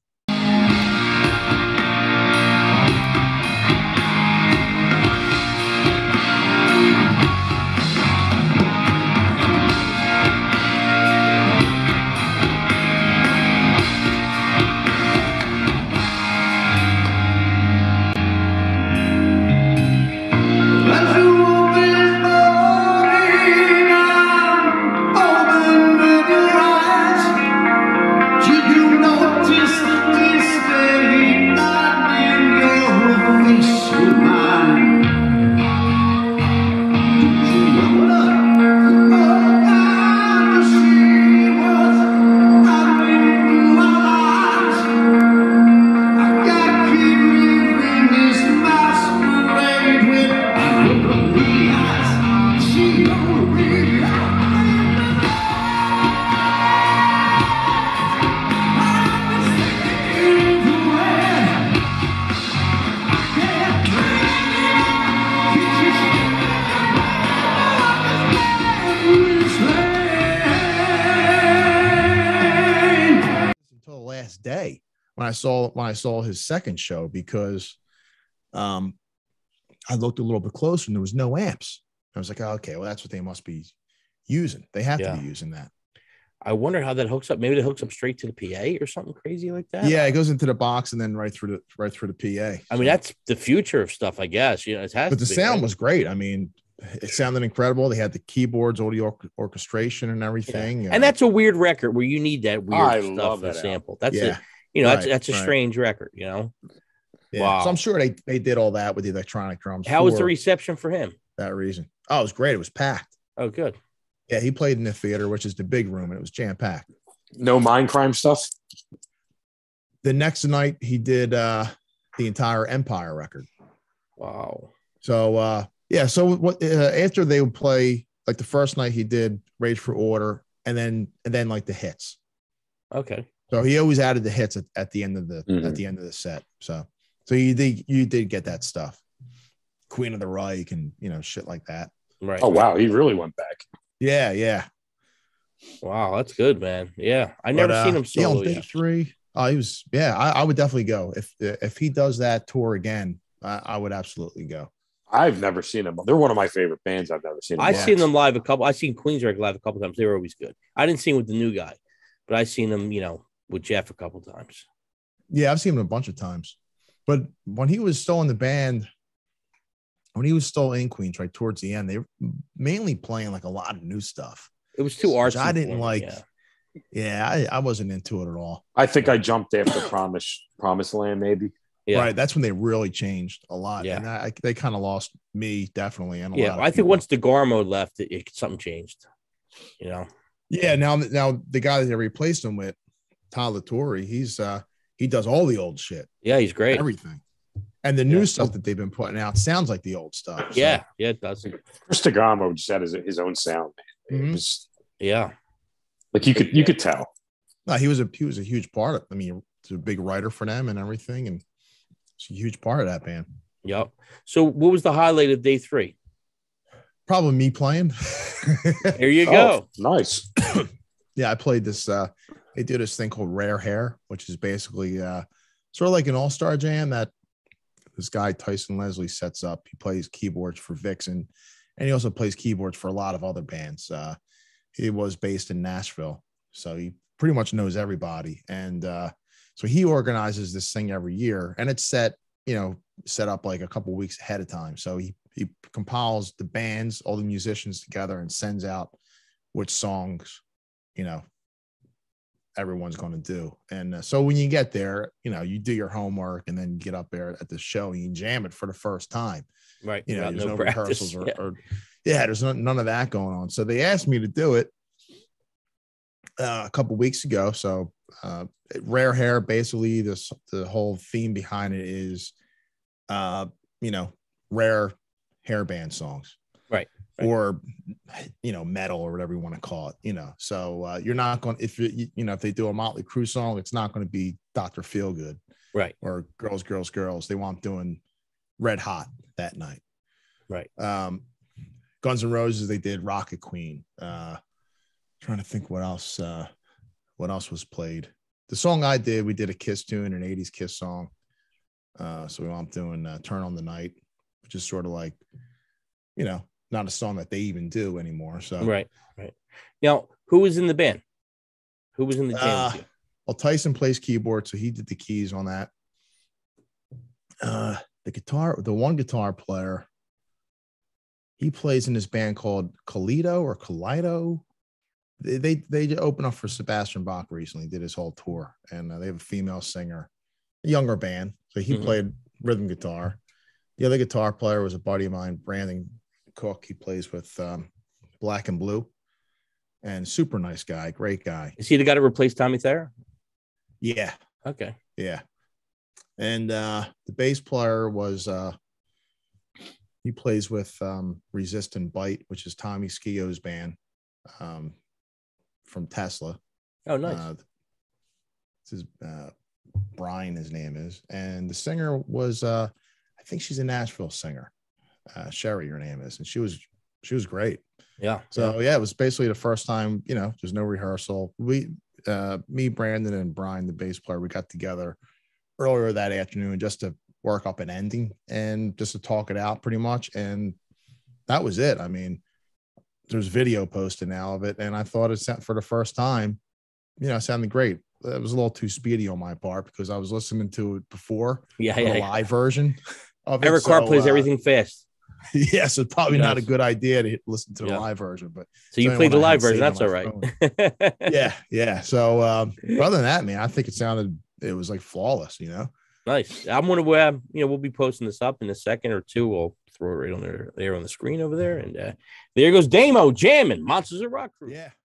Day when I saw his second show, because I looked a little bit closer and there was no amps. I was like, oh, okay, well, that's what they must be using. They have to be using that. I wonder how that hooks up. Maybe it hooks up straight to the PA or something crazy like that. Yeah, it goes into the box and then right through the PA. I mean, that's the future of stuff, I guess. You know, it has. But the sound was great. I mean, it sounded incredible. They had the keyboards, audio orchestration, and everything. Yeah. And that's a weird record where you need that weird stuff to sample. That's that's a strange record, you know. Yeah. Wow. So I'm sure they did all that with the electronic drums. How was the reception for him? That reason. Oh, it was great. It was packed. Oh, good. Yeah, he played in the theater, which is the big room, and it was jam packed. No Mindcrime stuff. The next night, he did the entire Empire record. Wow. So yeah. So what? After they would play, like the first night, he did Rage for Order, and then like the hits. Okay. So he always added the hits at the end of the set. So you did get that stuff. Queen of the Reich and shit like that. Right. Oh wow, he really went back. Yeah. Wow, that's good, man. Yeah, I never seen him solo. On Day 3. Oh, he was. Yeah, I would definitely go if he does that tour again. I would absolutely go. I've never seen them. They're one of my favorite bands. I've never seen them. I've seen them live I've seen Queensrÿche live a couple times. They were always good. I didn't see them with the new guy, but I've seen them, with Jeff a couple times. Yeah, I've seen him a bunch of times. But when he was still in the band, when he was still in Queensrÿche towards the end, they were mainly playing like a lot of new stuff. It was too artsy. I didn't like. Yeah, I wasn't into it at all. I think I jumped after Promised Land, maybe. Yeah. Right. That's when they really changed a lot. Yeah. And they kind of lost me, definitely. And I think once DeGarmo left, something changed. Yeah. Now the guy that they replaced him with, Tyler Torrey, he does all the old shit. Yeah, he's great. Everything. And the new stuff that they've been putting out sounds like the old stuff. So. Yeah, it does. Chris DeGarmo just had his own sound. Mm-hmm. It was, like you could tell. No, he was a huge part of. I mean, he's a big writer for them and everything, and it's a huge part of that band. Yep. So, what was the highlight of Day 3? Probably me playing. Here you go. Nice. Yeah, I played this. They do this thing called Rare Hair, which is basically sort of like an all-star jam that this guy Tyson Leslie sets up. He plays keyboards for Vixen, and he also plays keyboards for a lot of other bands. He was based in Nashville, so he pretty much knows everybody. And so he organizes this thing every year, and it's set up like a couple of weeks ahead of time. So he compiles the bands, all the musicians together, and sends out which songs, everyone's going to do. And so when you get there, you do your homework, and then you get up there at the show and you jam it for the first time. Right. There's no rehearsals there's none of that going on. So they asked me to do it a couple weeks ago. So Rare Hair, basically the whole theme behind it is, rare hair band songs. Right. Or, metal or whatever you want to call it, So you're not going, if they do a Motley Crue song, it's not going to be Dr. Feelgood. Right. Or Girls, Girls, Girls. They want doing Red Hot that night. Right. Guns N' Roses, they did Rocket Queen. Trying to think what else was played. The song I did, we did a Kiss tune, an 80s Kiss song. So we wound up doing Turn on the Night, which is sort of like, not a song that they even do anymore. So right. Now, who was in the band? Who was in the jam with you? Well, Tyson plays keyboard, so he did the keys on that. The one guitar player, he plays in this band called Kaleido. They opened up for Sebastian Bach recently, did his whole tour, and they have a female singer, a younger band. So he played rhythm guitar. The other guitar player was a buddy of mine, Brandon Cook. He plays with Black and Blue, and super nice guy, great guy. Is he the guy to replace Tommy Thayer? Yeah. Okay. Yeah. And the bass player was he plays with Resist and Bite, which is Tommy Skeo's band from Tesla. Oh, nice. This is Brian, his name is. And the singer was I think she's a Nashville singer. Sherry, her name is, and she was great. Yeah. So yeah, it was basically the first time, there's no rehearsal. Me, Brandon, and Brian, the bass player, we got together earlier that afternoon just to work up an ending and just to talk it out pretty much. And that was it. I mean, there's video posted now of it. And I thought it sounded, for the first time, it sounded great. It was a little too speedy on my part because I was listening to it before. The live version of it. Eric Carr plays everything fast. Yeah, so probably not a good idea to listen to the live version. But so you played the live version. That's all right. Yeah. So other than that, man, I think it was like flawless. Nice. I'm gonna we'll be posting this up in a second or two. We'll throw it right on there on the screen over there, and there goes Damo jamming Monsters of Rock Crew. Yeah.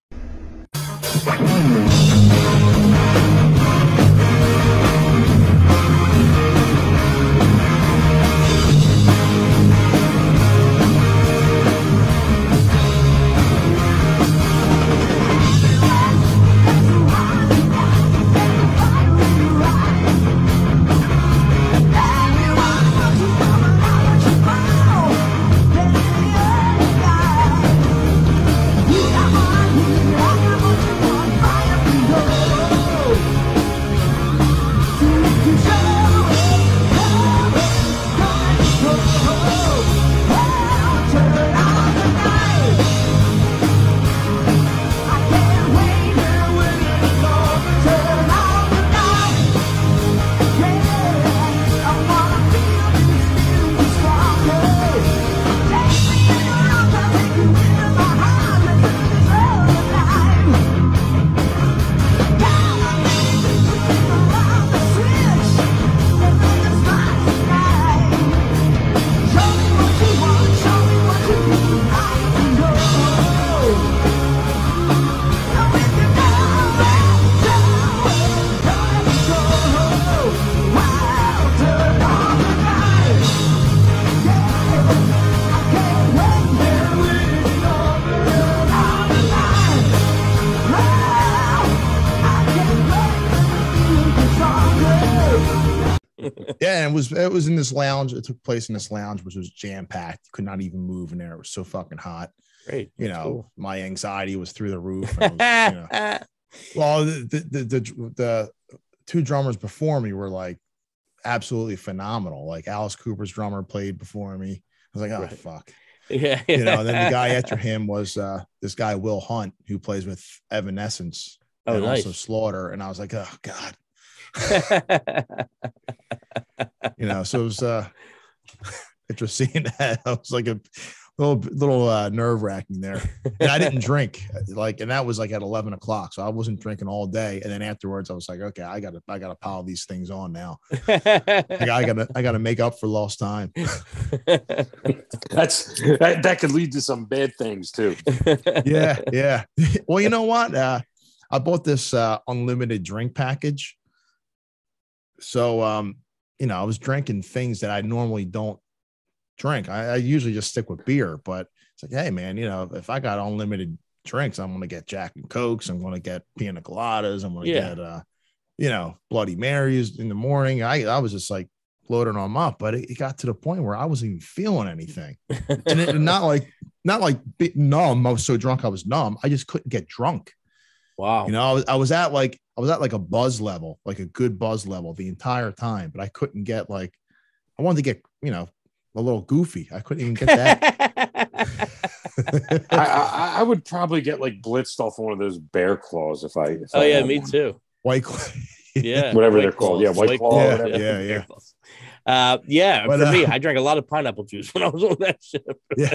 Yeah, and it was in this lounge. It took place in this lounge, which was jam packed. You could not even move in there. It was so fucking hot. Great. Cool. My anxiety was through the roof. And well, the two drummers before me were like absolutely phenomenal. Like Alice Cooper's drummer played before me. I was like, oh, fuck. Yeah. And then the guy after him was this guy, Will Hunt, who plays with Evanescence. Oh, and nice. Also Slaughter. And I was like, oh, God. So it was interesting that I was like a little nerve-wracking there. And I didn't drink, and that was like at 11 o'clock, so I wasn't drinking all day. And then afterwards I was like, okay, I gotta pile these things on now. I gotta make up for lost time. That could lead to some bad things too. Yeah. Well, you know what, I bought this unlimited drink package. So, I was drinking things that I normally don't drink. I usually just stick with beer, but it's like, hey, man, if I got unlimited drinks, I'm going to get Jack and Cokes. I'm going to get pina coladas. I'm going to get, Bloody Marys in the morning. I was just like loading them up, but it got to the point where I wasn't even feeling anything. And not like numb. I was so drunk I was numb. I just couldn't get drunk. Wow. I was at like a buzz level, like a good buzz level the entire time, but I couldn't get I wanted to get, a little goofy. I couldn't even get that. I would probably get blitzed off one of those bear claws if I me too. White claw. Yeah. Whatever they're called. Yeah. White claw. Yeah. For me, I drank a lot of pineapple juice when I was on that ship. Yeah.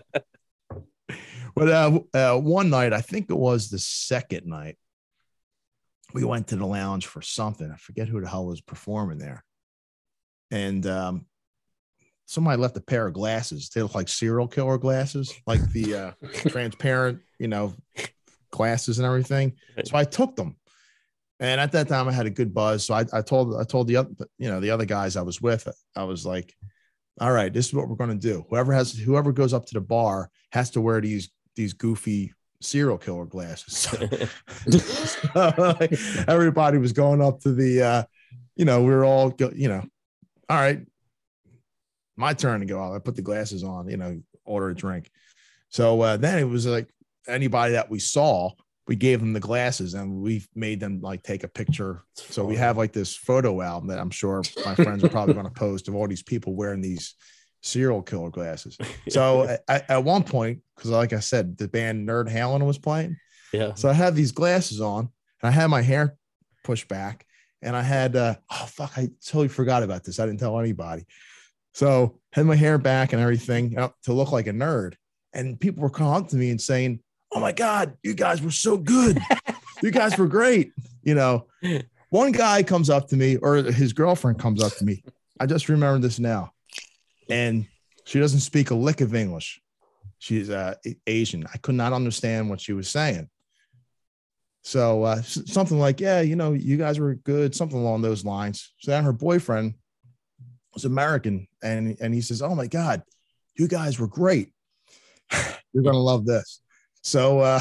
But one night, I think it was the second night, we went to the lounge for something. I forget who the hell was performing there. And somebody left a pair of glasses. They look like serial killer glasses, like the transparent, glasses and everything. So I took them. And at that time I had a good buzz. So I told the other, the other guys I was with, I was like, all right, this is what we're going to do. Whoever goes up to the bar has to wear these goofy serial killer glasses. So, everybody was going up to the, we were all, all right, my turn to go out. I put the glasses on, order a drink. So then it was like anybody that we saw, we gave them the glasses and we made them take a picture. So we have this photo album that I'm sure my friends are probably going to post of all these people wearing these serial killer glasses. So at one point, because like I said, the band Nerd Halen was playing. Yeah. So I had these glasses on and I had my hair pushed back and I had, I totally forgot about this. I didn't tell anybody. So had my hair back and everything to look like a nerd. And people were coming up to me and saying, "Oh my God, you guys were so good. You guys were great." One guy comes up to me, or his girlfriend comes up to me. I just remember this now. And she doesn't speak a lick of English. She's Asian. I could not understand what she was saying. So something like, "Yeah, you guys were good," something along those lines. So then her boyfriend was American. And he says, "Oh my God, you guys were great. You're going to love this." So,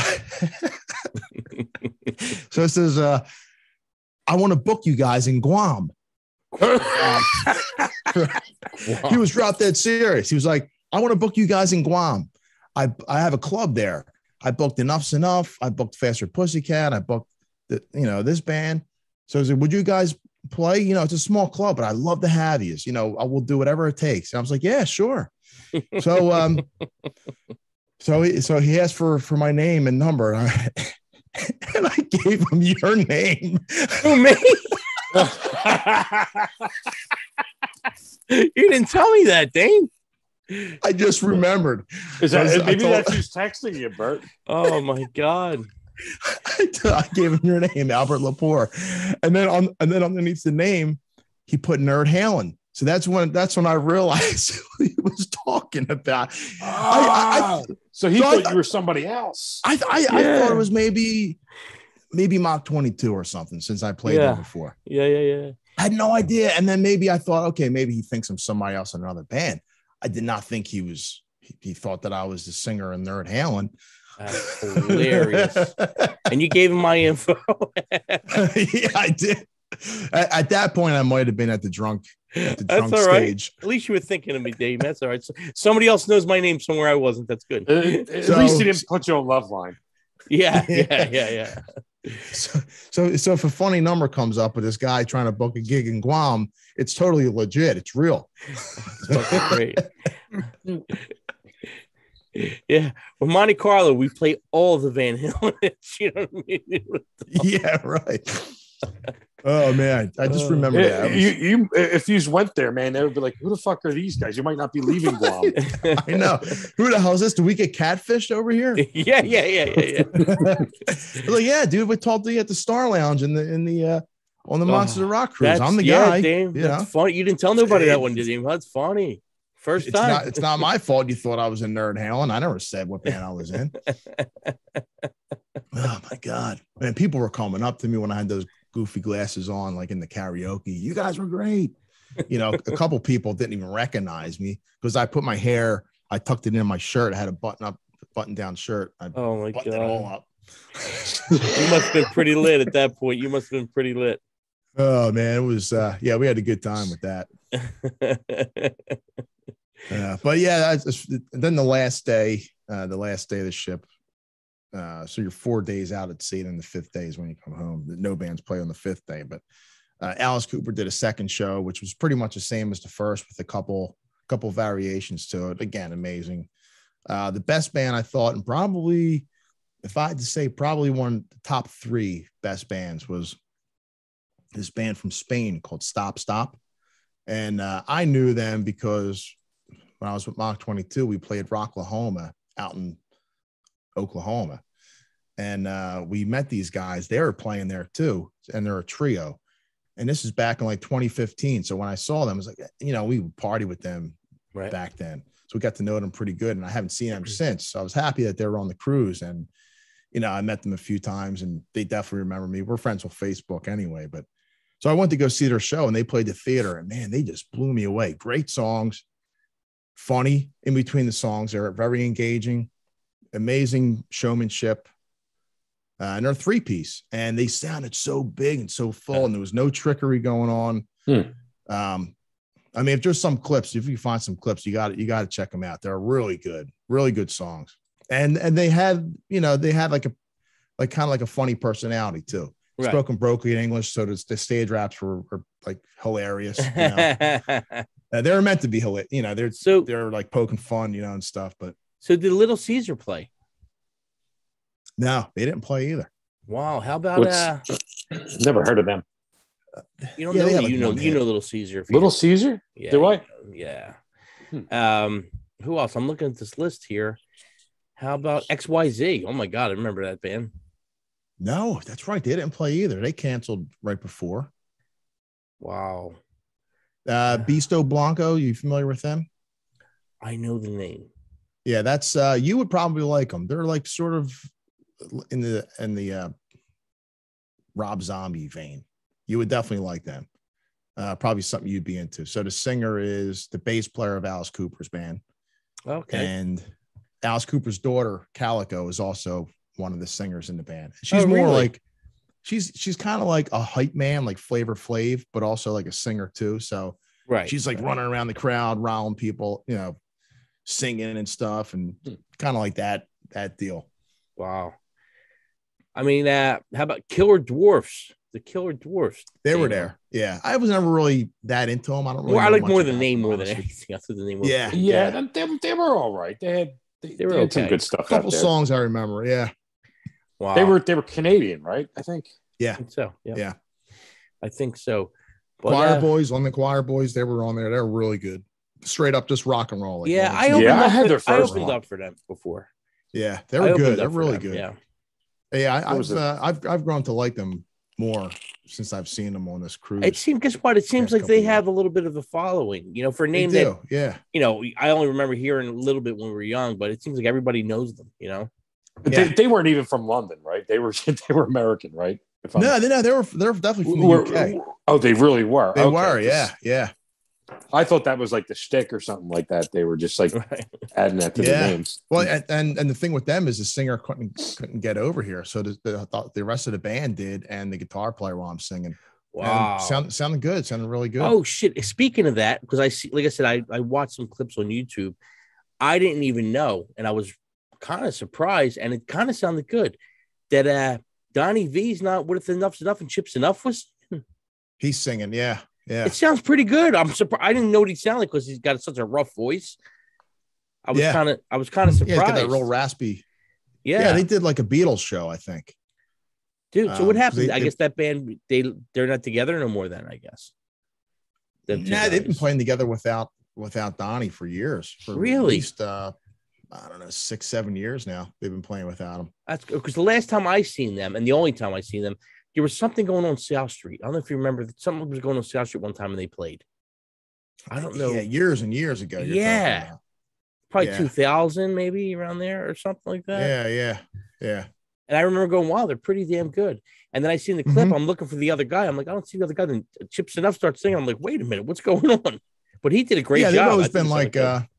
so it says, "I want to book you guys in Guam." He was drop dead serious. He was like, "I want to book you guys in Guam. I have a club there. I booked Enough's Enough. I booked Faster Pussycat. I booked this band." So I said, "Would you guys play? It's a small club, but I'd love to have you. I will do whatever it takes." And I was like, "Yeah, sure." So, So he asked for my name and number, and I gave him your name. Who, me? You didn't tell me that, Dane. I just remembered. Maybe that's who's texting you, Bert? Oh my God! I gave him your name, Albert Lepore, and then underneath the name, he put Nerd Halen. So that's when I realized who he was talking about. So he thought you were somebody else. I thought it was maybe Mach 22 or something, since I played him before. Yeah. I had no idea. And then maybe I thought, okay, maybe he thinks I'm somebody else in another band. I did not think he thought that I was the singer in Nerd Halen. That's hilarious. And you gave him my info. Yeah, I did. At that point, I might have been at the drunk That's all stage. Right. At least you were thinking of me, Dave. That's all right. So somebody else knows my name somewhere I wasn't. That's good. At least he didn't put you on Love Line. Yeah. So if a funny number comes up with this guy trying to book a gig in Guam, it's totally legit. It's real. It's great. Yeah, with Monte Carlo, we play all the Van Halen. You know what I mean? Yeah, right. Oh man, I just remember that. You if you went there, man, they would be like, "Who the fuck are these guys? You might not be leaving Guam." I know. Who the hell is this? Do we get catfished over here? Yeah. Like, yeah, dude, we told you at the Star Lounge in the on the Monsters of Rock cruise. I'm the guy. Dave, that's funny. You didn't tell nobody that one, did you? That's funny. First time. It's not my fault. You thought I was in Nerd Halen. I never said what band I was in. Oh my God, man! People were coming up to me when I had those goofy glasses on, like in the karaoke. "You guys were great." A couple people didn't even recognize me because I put my hair, I tucked it in my shirt. I had a button down shirt. Oh my God! It all up. You must have been pretty lit at that point. You must have been pretty lit. Oh man, it was we had a good time with that. But yeah, then the last day of the ship. So you're 4 days out at sea, and the 5th day is when you come home. No bands play on the 5th day, but Alice Cooper did a second show, which was pretty much the same as the first, with a couple variations to it. Again, amazing. The best band I thought, and probably, if I had to say, probably one of the top 3 best bands, was this band from Spain called Stop Stop. And I knew them because when I was with Mach 22, we played Rocklahoma out in Oklahoma. And we met these guys. They were playing there too. And they're a trio. And this is back in like 2015. So when I saw them, I was like, we would party with them back then. So we got to know them pretty good. And I haven't seen them since. So I was happy that they were on the cruise. And, I met them a few times and they definitely remember me. We're friends with Facebook anyway. But so I went to go see their show and they played the theater. And man, they just blew me away. Great songs. Funny in between the songs. They're very engaging. Amazing showmanship. And they're a 3-piece, and they sounded so big and so full, and there was no trickery going on. I mean, if there's some clips, if you find some clips, you got to check them out. They're really good songs. And they had, they had like kind of like a funny personality too. Right. Spoken broken English, so the stage raps were like hilarious. They were meant to be hilarious. They're like poking fun, and stuff. But so did Little Caesar play? No, they didn't play either. Wow, how about never heard of them. You don't know, you know Little Caesar. Little Caesar? Yeah. Do I? Yeah. Who else? I'm looking at this list here. How about XYZ? Oh my God, I remember that band. No, that's right. They didn't play either. They canceled right before. Wow. Bisto Blanco, you familiar with them? I know the name. Yeah, that's you would probably like them. They're like sort of in the Rob Zombie vein. You would definitely like them. Probably something you'd be into. So the singer is the bass player of Alice Cooper's band. Okay. And Alice Cooper's daughter, Calico, is also one of the singers in the band. She's more like she's kind of like a hype man, like Flavor Flav, but also like a singer too. So she's like running around the crowd, riling people, singing and stuff, and kind of like that deal. Wow. I mean, how about Killer Dwarfs? The Killer Dwarfs. They were there. Yeah. I was never really that into them. I don't really I like more the name more than anything else. The name. Yeah. They were all right. They had okay. some good stuff. A couple songs I remember. Yeah. Wow. They were Canadian, right? I think. Yeah. I think so. Yeah. I think so. But, Choir Boys, they were on there. They were really good. Straight up just rock and roll. I opened up for them before. Yeah, they were good. They're really good. Yeah. I've grown to like them more since I've seen them on this cruise. It seems like they have a little bit of a following, for a name that, I only remember hearing a little bit when we were young, but it seems like everybody knows them, They weren't even from London, right? They were American, right? No, they were definitely from the UK. Oh, they really were. They were, yeah. I thought that was like the shtick or something like that. They were just like adding that to the names. Well, and the thing with them is the singer couldn't get over here, so the rest of the band did, and the guitar player while I'm singing. Wow, sounded good, sounded really good. Oh shit! Speaking of that, because like I said, I watched some clips on YouTube. I didn't even know, and I was kind of surprised, and it kind of sounded good that Donnie V's not What If Enough's Enough and Chip's Enough was. He's singing, yeah. It sounds pretty good. I'm surprised. I didn't know what he sounded like because he's got such a rough voice. I was kind of surprised. Yeah, he's got that real raspy. Yeah, they did like a Beatles show, I think. Dude, so what happened? I guess that band they're not together no more. Then I guess. They've been playing together without Donnie for years. Really? At least I don't know, 6-7 years now. They've been playing without him. That's because the last time I seen them, and the only time I seen them, there was something going on South Street. I don't know if you remember that something was going on South Street one time and they played. I don't know. Yeah, years and years ago. Yeah. Probably 2000, maybe around there or something like that. Yeah. And I remember going, wow, they're pretty damn good. And then I seen the clip. I'm looking for the other guy. I'm like, I don't see the other guy. Then Chip's Enough starts singing. I'm like, wait a minute, what's going on? But he did a great job. They've always been like,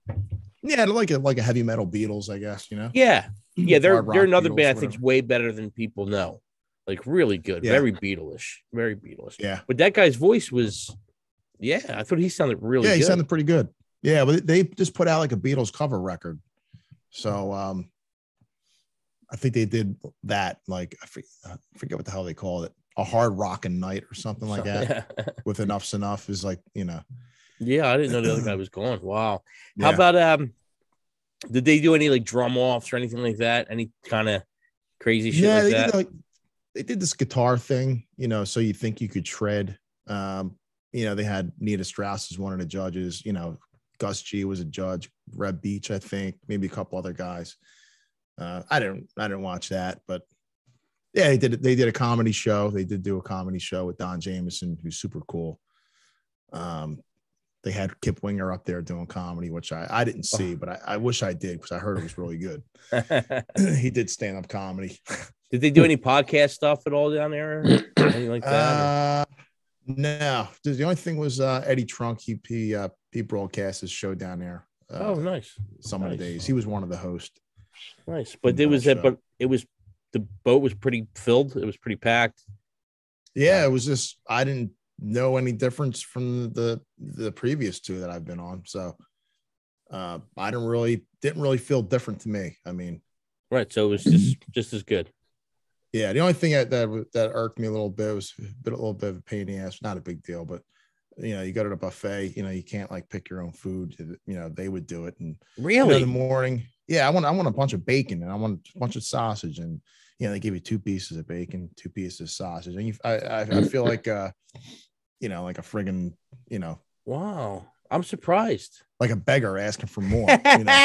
like a heavy metal Beatles, I guess, Yeah. Yeah, they're another band I think is way better than people know. Like really good, Yeah. very Beatles-ish, very Beatles. Yeah. But that guy's voice was, I thought he sounded really good. Yeah, he sounded pretty good. Yeah, but they just put out like a Beatles cover record. So I think they did that, like I forget what the hell they called it. A hard rockin' night or something like that. With Enough's Enough is like, Yeah, I didn't know the other guy was gone. Wow. Yeah. How about did they do any like drum offs or anything like that? Any kind of crazy shit like that? They did this guitar thing, so you think you could shred. They had Nita Strauss as one of the judges, Gus G was a judge, Reb Beach, I think, maybe a couple other guys. I didn't watch that, but yeah, they did a comedy show. They did do a comedy show with Don Jamieson, who's super cool. They had Kip Winger up there doing comedy, which I didn't see, but I wish I did because I heard it was really good. He did stand-up comedy. Did they do any podcast stuff at all down there? Anything like that? No. The only thing was Eddie Trunk. He broadcast his show down there. Nice. Some of the days he was one of the hosts. Nice, but the boat was pretty filled. It was pretty packed. Yeah, it was just I didn't know any difference from the previous two that I've been on. So I didn't really feel different to me. I mean, right. So it was just as good. Yeah. The only thing that irked me a little bit was a little bit of a pain in the ass. Not a big deal, but you go to the buffet, you can't like pick your own food. They would do it. And really in the morning. Yeah. I want a bunch of bacon and I want a bunch of sausage and, they give you 2 pieces of bacon, 2 pieces of sausage. And I feel like, like a friggin', wow. I'm surprised. Like a beggar asking for more. You're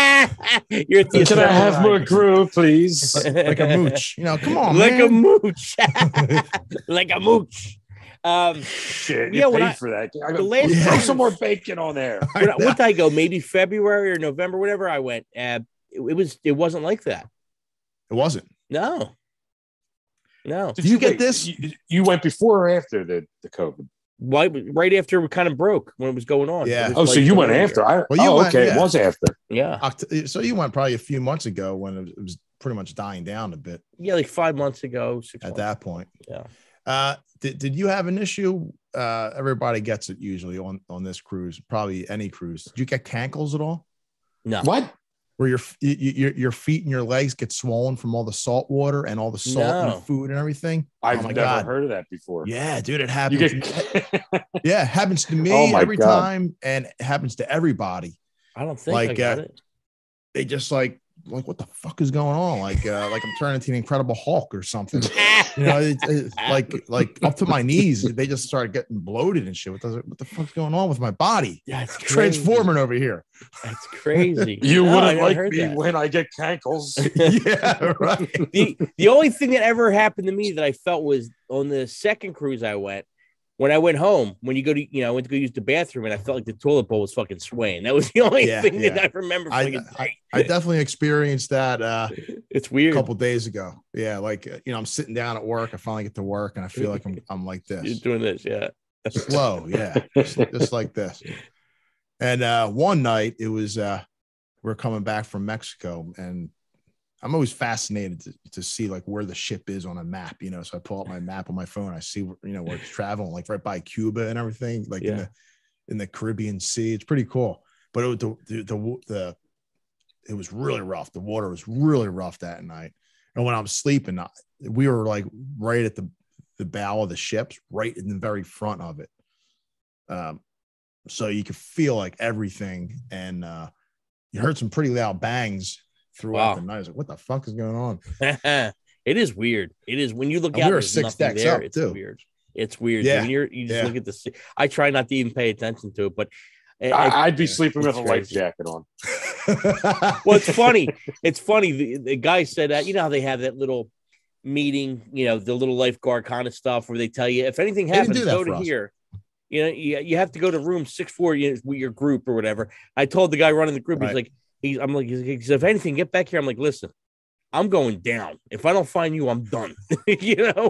at the Can I have more crew, please? Like a mooch. Come on, like man. a mooch. Like a mooch. Shit, you paid for that. Throw some more bacon on there. What did I go? Maybe February or November, whatever I went. It wasn't like that. It wasn't. No. Did you get this? You went before or after the COVID? Right after we kind of broke when it was going on. Yeah. So you went after. Okay. It was after. Yeah. So you went probably a few months ago when it was pretty much dying down a bit. Yeah, like 5 months ago. 6 months. At that point. Yeah. Did you have an issue? Everybody gets it usually on this cruise, probably any cruise. Did you get cankles at all? No. What? Where your feet and your legs get swollen from all the salt water and all the salt and the food and everything? I've never heard of that before. Yeah, dude, it happens. Yeah, it happens to me every time, and it happens to everybody. I don't think I got it. They just like what the fuck is going on? Like I'm turning into the Incredible Hulk or something. It's like up to my knees. They just started getting bloated and shit. What the fuck's going on with my body? Yeah, it's transforming over here. That's crazy. You wouldn't like me when I get cankles. Yeah, right. The only thing that ever happened to me that I felt was on the second cruise I went. When I went home, when you go to, I went to go use the bathroom and I felt like the toilet bowl was fucking swaying. That was the only thing that I remember. I definitely experienced that. It's weird. A couple days ago. Yeah. Like, I'm sitting down at work. I finally get to work and I feel like I'm like this. You're doing this. Yeah. Slow. Yeah. Just like this. And one night it was, we're coming back from Mexico and I'm always fascinated to see like where the ship is on a map, so I pull up my map on my phone. I see, where it's traveling, like right by Cuba and everything, like in the Caribbean Sea. It's pretty cool. But it was really rough. The water was really rough that night. And when I was sleeping, we were like right at the bow of the ship, right in the very front of it. So you could feel like everything. And you heard some pretty loud bangs throughout the night. I was like, what the fuck is going on? It is weird. It is when you look out. We were 6 decks up it's too. Weird. It's weird. Yeah. When you just look at the. I try not to even pay attention to it, but I'd be sleeping with a life jacket on. Well, it's funny. It's funny. The guy said that how they have that little meeting, the little lifeguard kind of stuff where they tell you if anything happens, go to here. You have to go to room 64 with your group or whatever. I told the guy running the group, right. I'm like, if anything, get back here. I'm like, listen, I'm going down. If I don't find you, I'm done.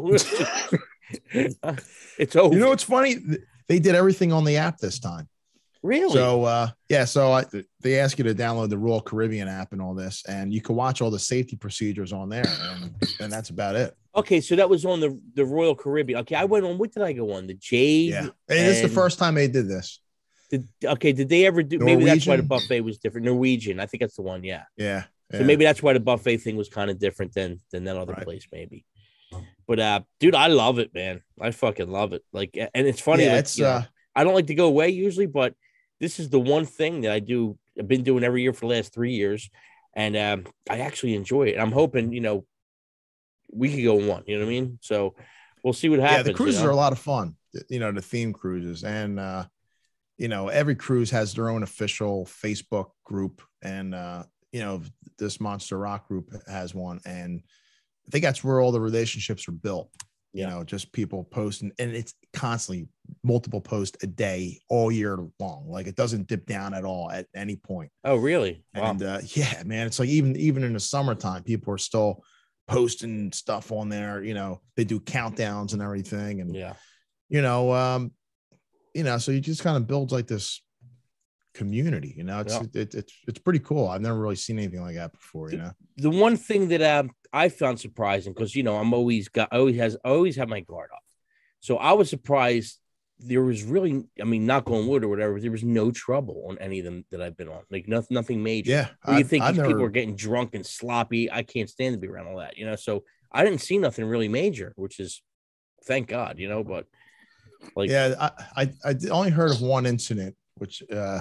It's over. It's funny. They did everything on the app this time. Really? So they ask you to download the Royal Caribbean app and all this, and you can watch all the safety procedures on there, and that's about it. Okay, so that was on the Royal Caribbean. Okay, I went on. What did I go on? The Jade. Yeah, this is the first time they did this. Did they ever do? Norwegian? Maybe that's why the buffet was different. Norwegian, I think that's the one. Yeah. Yeah. So maybe that's why the buffet thing was kind of different than that other place, maybe. But dude, I love it, man. I fucking love it. Like, and it's funny. Yeah, like, I don't like to go away usually, but this is the one thing that I've been doing every year for the last 3 years, and I actually enjoy it. I'm hoping, we could go on one. You know what I mean? So we'll see what happens. Yeah, the cruises are a lot of fun. The theme cruises, and every cruise has their own official Facebook group, and this Monster Rock group has one, and I think that's where all the relationships are built. Just people posting, and it's constantly multiple posts a day all year long. Like, it doesn't dip down at all at any point. Oh, really? Wow. And yeah, man, it's like even in the summertime, people are still posting stuff on there. They do countdowns and everything, and so you just kind of build like this community. It's pretty cool. I've never really seen anything like that before. The one thing that I found surprising, because I'm always have my guard up, so I was surprised there was really, knock on wood or whatever, there was no trouble on any of them that I've been on, like nothing major. Yeah, you think people are getting drunk and sloppy? I can't stand to be around all that, so I didn't see nothing really major, which is thank God, but like, yeah, I only heard of one incident, which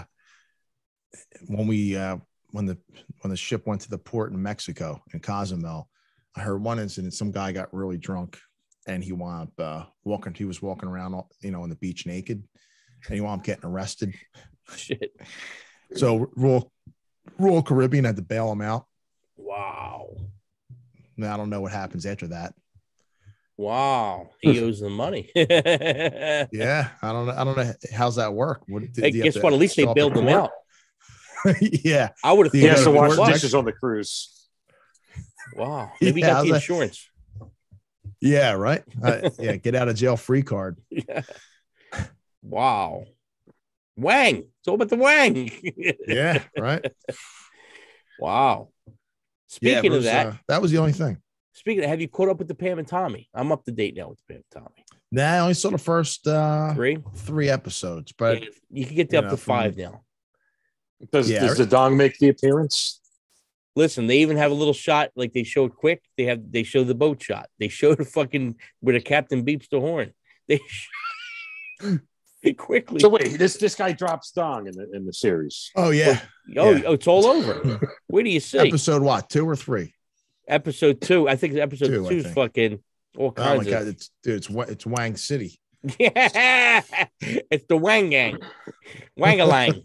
when the ship went to the port in Mexico in Cozumel, I heard one incident. Some guy got really drunk, and he wound up walking. He was walking around, on the beach naked, and he wound up getting arrested. Shit. So Royal Caribbean had to bail him out. Wow. Now I don't know what happens after that. Wow, he owes them money. Yeah, I don't know. How's that work? Hey, guess what? At least they bailed them out. Yeah, I would have. He has to wash dishes on the cruise. Wow, maybe he got the insurance. Yeah, right. Yeah, get out of jail free card. Yeah. Wow, Wang. It's all about the Wang. Yeah, right. Wow. Speaking of that, that was the only thing. Speaking of, have you caught up with the Pam and Tommy? I'm up to date now with the Pam and Tommy. Nah, I only saw the first three episodes, but yeah, you can get up to 5 now. Does the dong make the appearance? Listen, they even have a little shot like they showed quick. They show the boat shot. They showed a fucking where the captain beeps the horn. They quickly. So wait, this guy drops dong in the series. Oh yeah. Oh, it's all over. Where do you see? Episode what? 2 or 3? Episode 2. I think episode 2 is fucking all kinds of. Oh my god, it's Wang City. Yeah, it's the Wang Gang, Wangalang.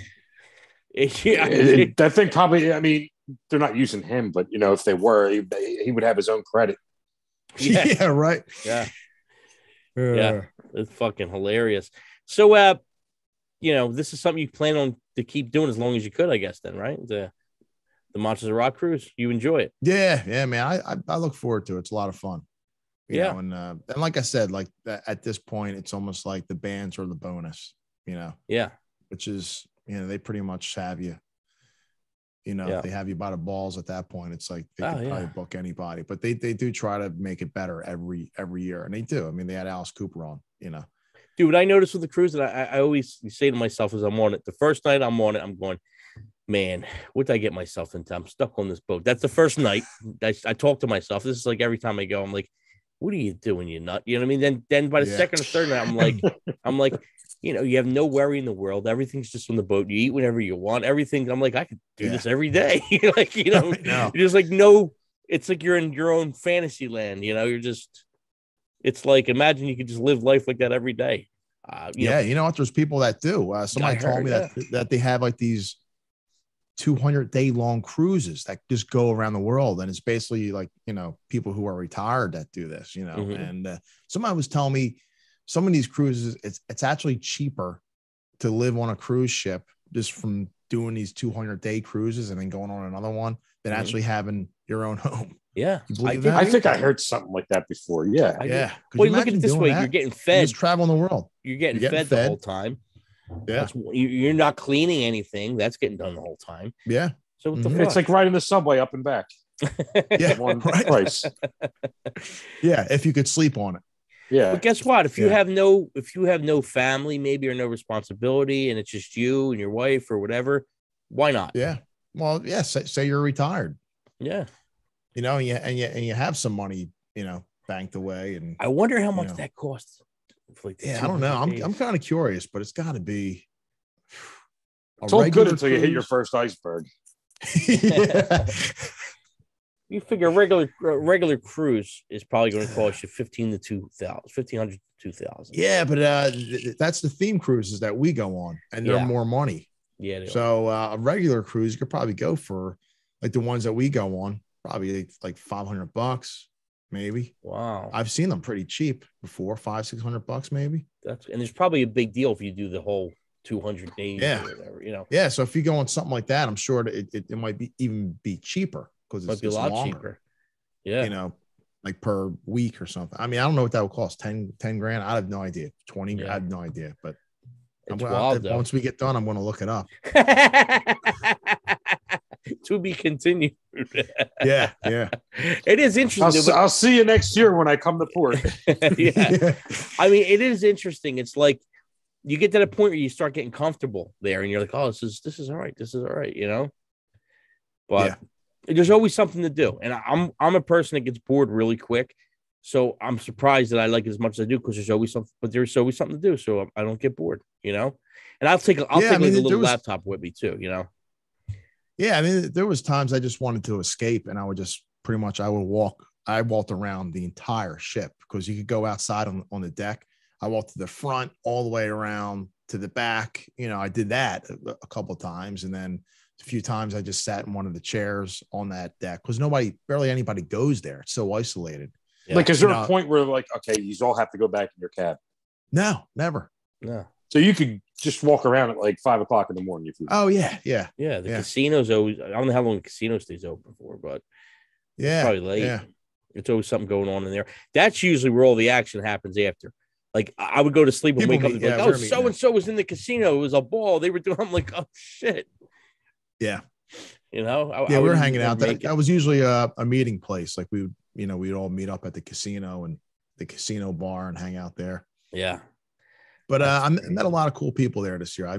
That thing probably. They're not using him, but if they were, he would have his own credit. Yeah, right. Yeah, yeah, it's fucking hilarious. So, this is something you plan on to keep doing as long as you could, I guess. Then, right? The Monsters of Rock cruise, you enjoy it? Yeah, man. I look forward to it. It's a lot of fun. You know, and like I said, like at this point, it's almost like the bands are the bonus. Yeah, which is they pretty much have you. They have you by the balls at that point. It's like they can probably book anybody, but they do try to make it better every year, and they do. I mean, they had Alice Cooper on. Dude, what I noticed with the cruise, and I always say to myself as I'm on it, the first night I'm on it, I'm going, man, what did I get myself into? I'm stuck on this boat. That's the first night. I talk to myself. This is like every time I go, I'm like, what are you doing, you nut? You know what I mean? Then by the second or third night, I'm like, you have no worry in the world. Everything's just on the boat. You eat whenever you want. Everything. I'm like, I could do this every day. You're just like, no, it's like you're in your own fantasy land. You're just, it's like, imagine you could just live life like that every day. You know what? There's people that do. Somebody told me that they have like these 200-day long cruises that just go around the world. And it's basically like, people who are retired that do this, and somebody was telling me, some of these cruises, it's actually cheaper to live on a cruise ship just from doing these 200-day cruises and then going on another one than actually having your own home. Yeah. I think I heard something like that before. Yeah. Yeah. Well, look at it this way. You're getting fed. You just travel in the world. You're getting fed the whole time. Yeah. You're not cleaning anything. That's getting done the whole time. Yeah. So what the fuck? It's like riding the subway up and back. Yeah. One price. Yeah. If you could sleep on it. Yeah. But guess what? If you have no family, maybe, or no responsibility, and it's just you and your wife or whatever, why not? Yeah. Well, yeah. Say you're retired. Yeah. And you have some money, banked away. And I wonder how much that costs. I don't know. I'm kind of curious, but it's got to be. It's all good until you hit your first iceberg. Yeah. You figure a regular cruise is probably going to cost you $1,500 to $2,000. Yeah, but that's the theme cruises that we go on, and they're more money. Yeah. So a regular cruise, you could probably go for like the ones that we go on, probably like $500, maybe. Wow. I've seen them pretty cheap before, $500-$600 maybe. And there's probably a big deal if you do the whole 200 days. Yeah. Or whatever, Yeah. So if you go on something like that, I'm sure it might be even be cheaper because it's a lot longer, cheaper. Yeah. Like per week or something. I mean, I don't know what that would cost. 10 grand. I have no idea. 20. Yeah. I have no idea. But once we get done, I'm going to look it up. To be continued. Yeah. It is interesting. I'll see you next year when I come to port. Yeah. I mean, it is interesting. It's like you get to the point where you start getting comfortable there, and you're like, "Oh, this is all right. This is all right," But there's always something to do, and I'm a person that gets bored really quick. So I'm surprised that I like it as much as I do because there's always something. But there's always something to do, so I don't get bored. And I'll take a little laptop with me too. Yeah, I mean, there was times I just wanted to escape, and I would just I walked around the entire ship because you could go outside on the deck. I walked to the front all the way around to the back. I did that a couple of times, and then a few times I just sat in one of the chairs on that deck because barely anybody goes there. It's so isolated. Yeah. Like, is there a point where okay, you all have to go back in your cab? No, never. No. So you could just walk around at like 5 o'clock in the morning. If you yeah. The casino's always. I don't know how long the casino stays open for, but it's probably late. Yeah. It's always something going on in there. That's usually where all the action happens after. Like I would go to sleep and wake up and be like, "Oh, so and so was in the casino. It was a ball. They were doing." I'm like, "Oh shit." Yeah. We were hanging out. That was usually a meeting place. Like we'd all meet up at the casino and the casino bar and hang out there. Yeah. But I met a lot of cool people there this year.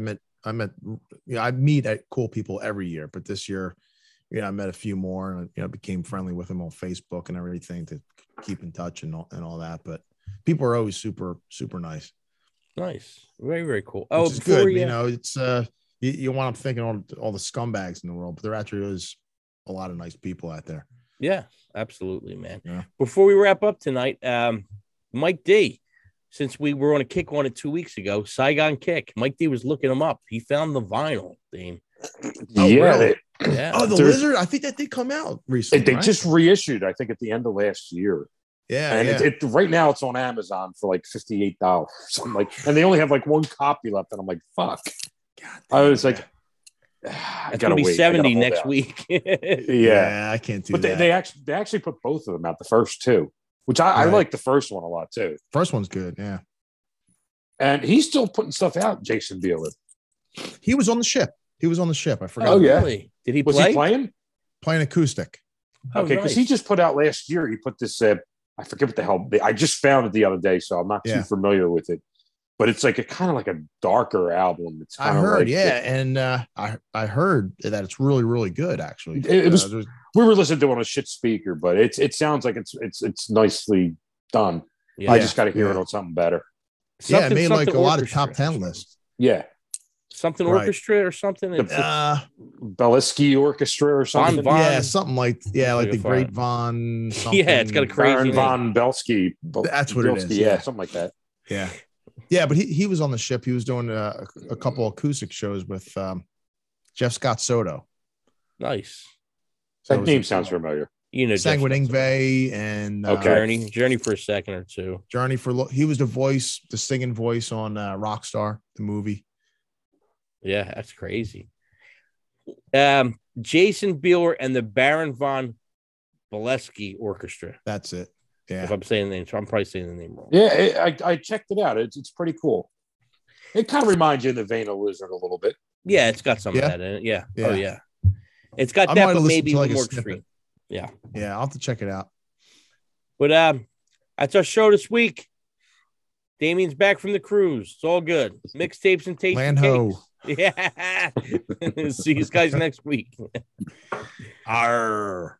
I meet cool people every year, but this year, I met a few more and became friendly with them on Facebook and everything to keep in touch and all that. But people are always super, super nice. Nice. Very, very cool. Which is good. It's you wind up thinking all the scumbags in the world, but there actually is a lot of nice people out there. Yeah, absolutely, man. Yeah. Before we wrap up tonight, Mike D, since we were on a kick on it 2 weeks ago, Saigon Kick, Mike D was looking him up. He found the vinyl theme. Really? Yeah. Oh, the Lizard. I think that did come out recently. They just reissued, I think, at the end of last year. Yeah, and it right now it's on Amazon for like $58. And they only have like one copy left, and I'm like, fuck. I was like, it's gonna be 70 next week. Yeah, I can't do that. But they actually put both of them out, the first two, which I like the first one a lot too. First one's good, yeah. And he's still putting stuff out, Jason Bieler. He was on the ship. I forgot. Oh, yeah. Really? Did he play? Was he playing? Playing acoustic. Okay, because he just put out last year. He put this. I forget what the hell. I just found it the other day, so I'm not too familiar with it. But it's like kind of like a darker album. It's I heard, and I heard that it's really, really good. Actually, it was. We were listening to it on a shit speaker, but it sounds like it's nicely done. Yeah. I just got to hear it on something better. It made like a lot of top 10 lists. Yeah. Something orchestra or something. Belsky Orchestra or something. Something like the Great Von. Yeah, it's got a crazy Von Belsky. That's what it is. Yeah, something like that. Yeah, yeah. But he was on the ship. He was doing a couple acoustic shows with Jeff Scott Soto. Nice. That name sounds familiar. Sang with Yngwie and Journey for a second or two. He was the singing voice on Rockstar, the movie. Yeah, that's crazy. Jason Bieler and the Baron von Belsky Orchestra. That's it. Yeah. If I'm saying the name, so I'm probably saying the name wrong. Yeah, I checked it out. It's pretty cool. It kind of reminds you of the vein of Lizard a little bit. Yeah, it's got some of that in it. Yeah. Oh yeah. It's got that, but maybe like more extreme. Yeah. Yeah, I'll have to check it out. But that's our show this week. Damien's back from the cruise. It's all good. Mixtapes and tasting cakes. Yeah. See you guys next week. Arr.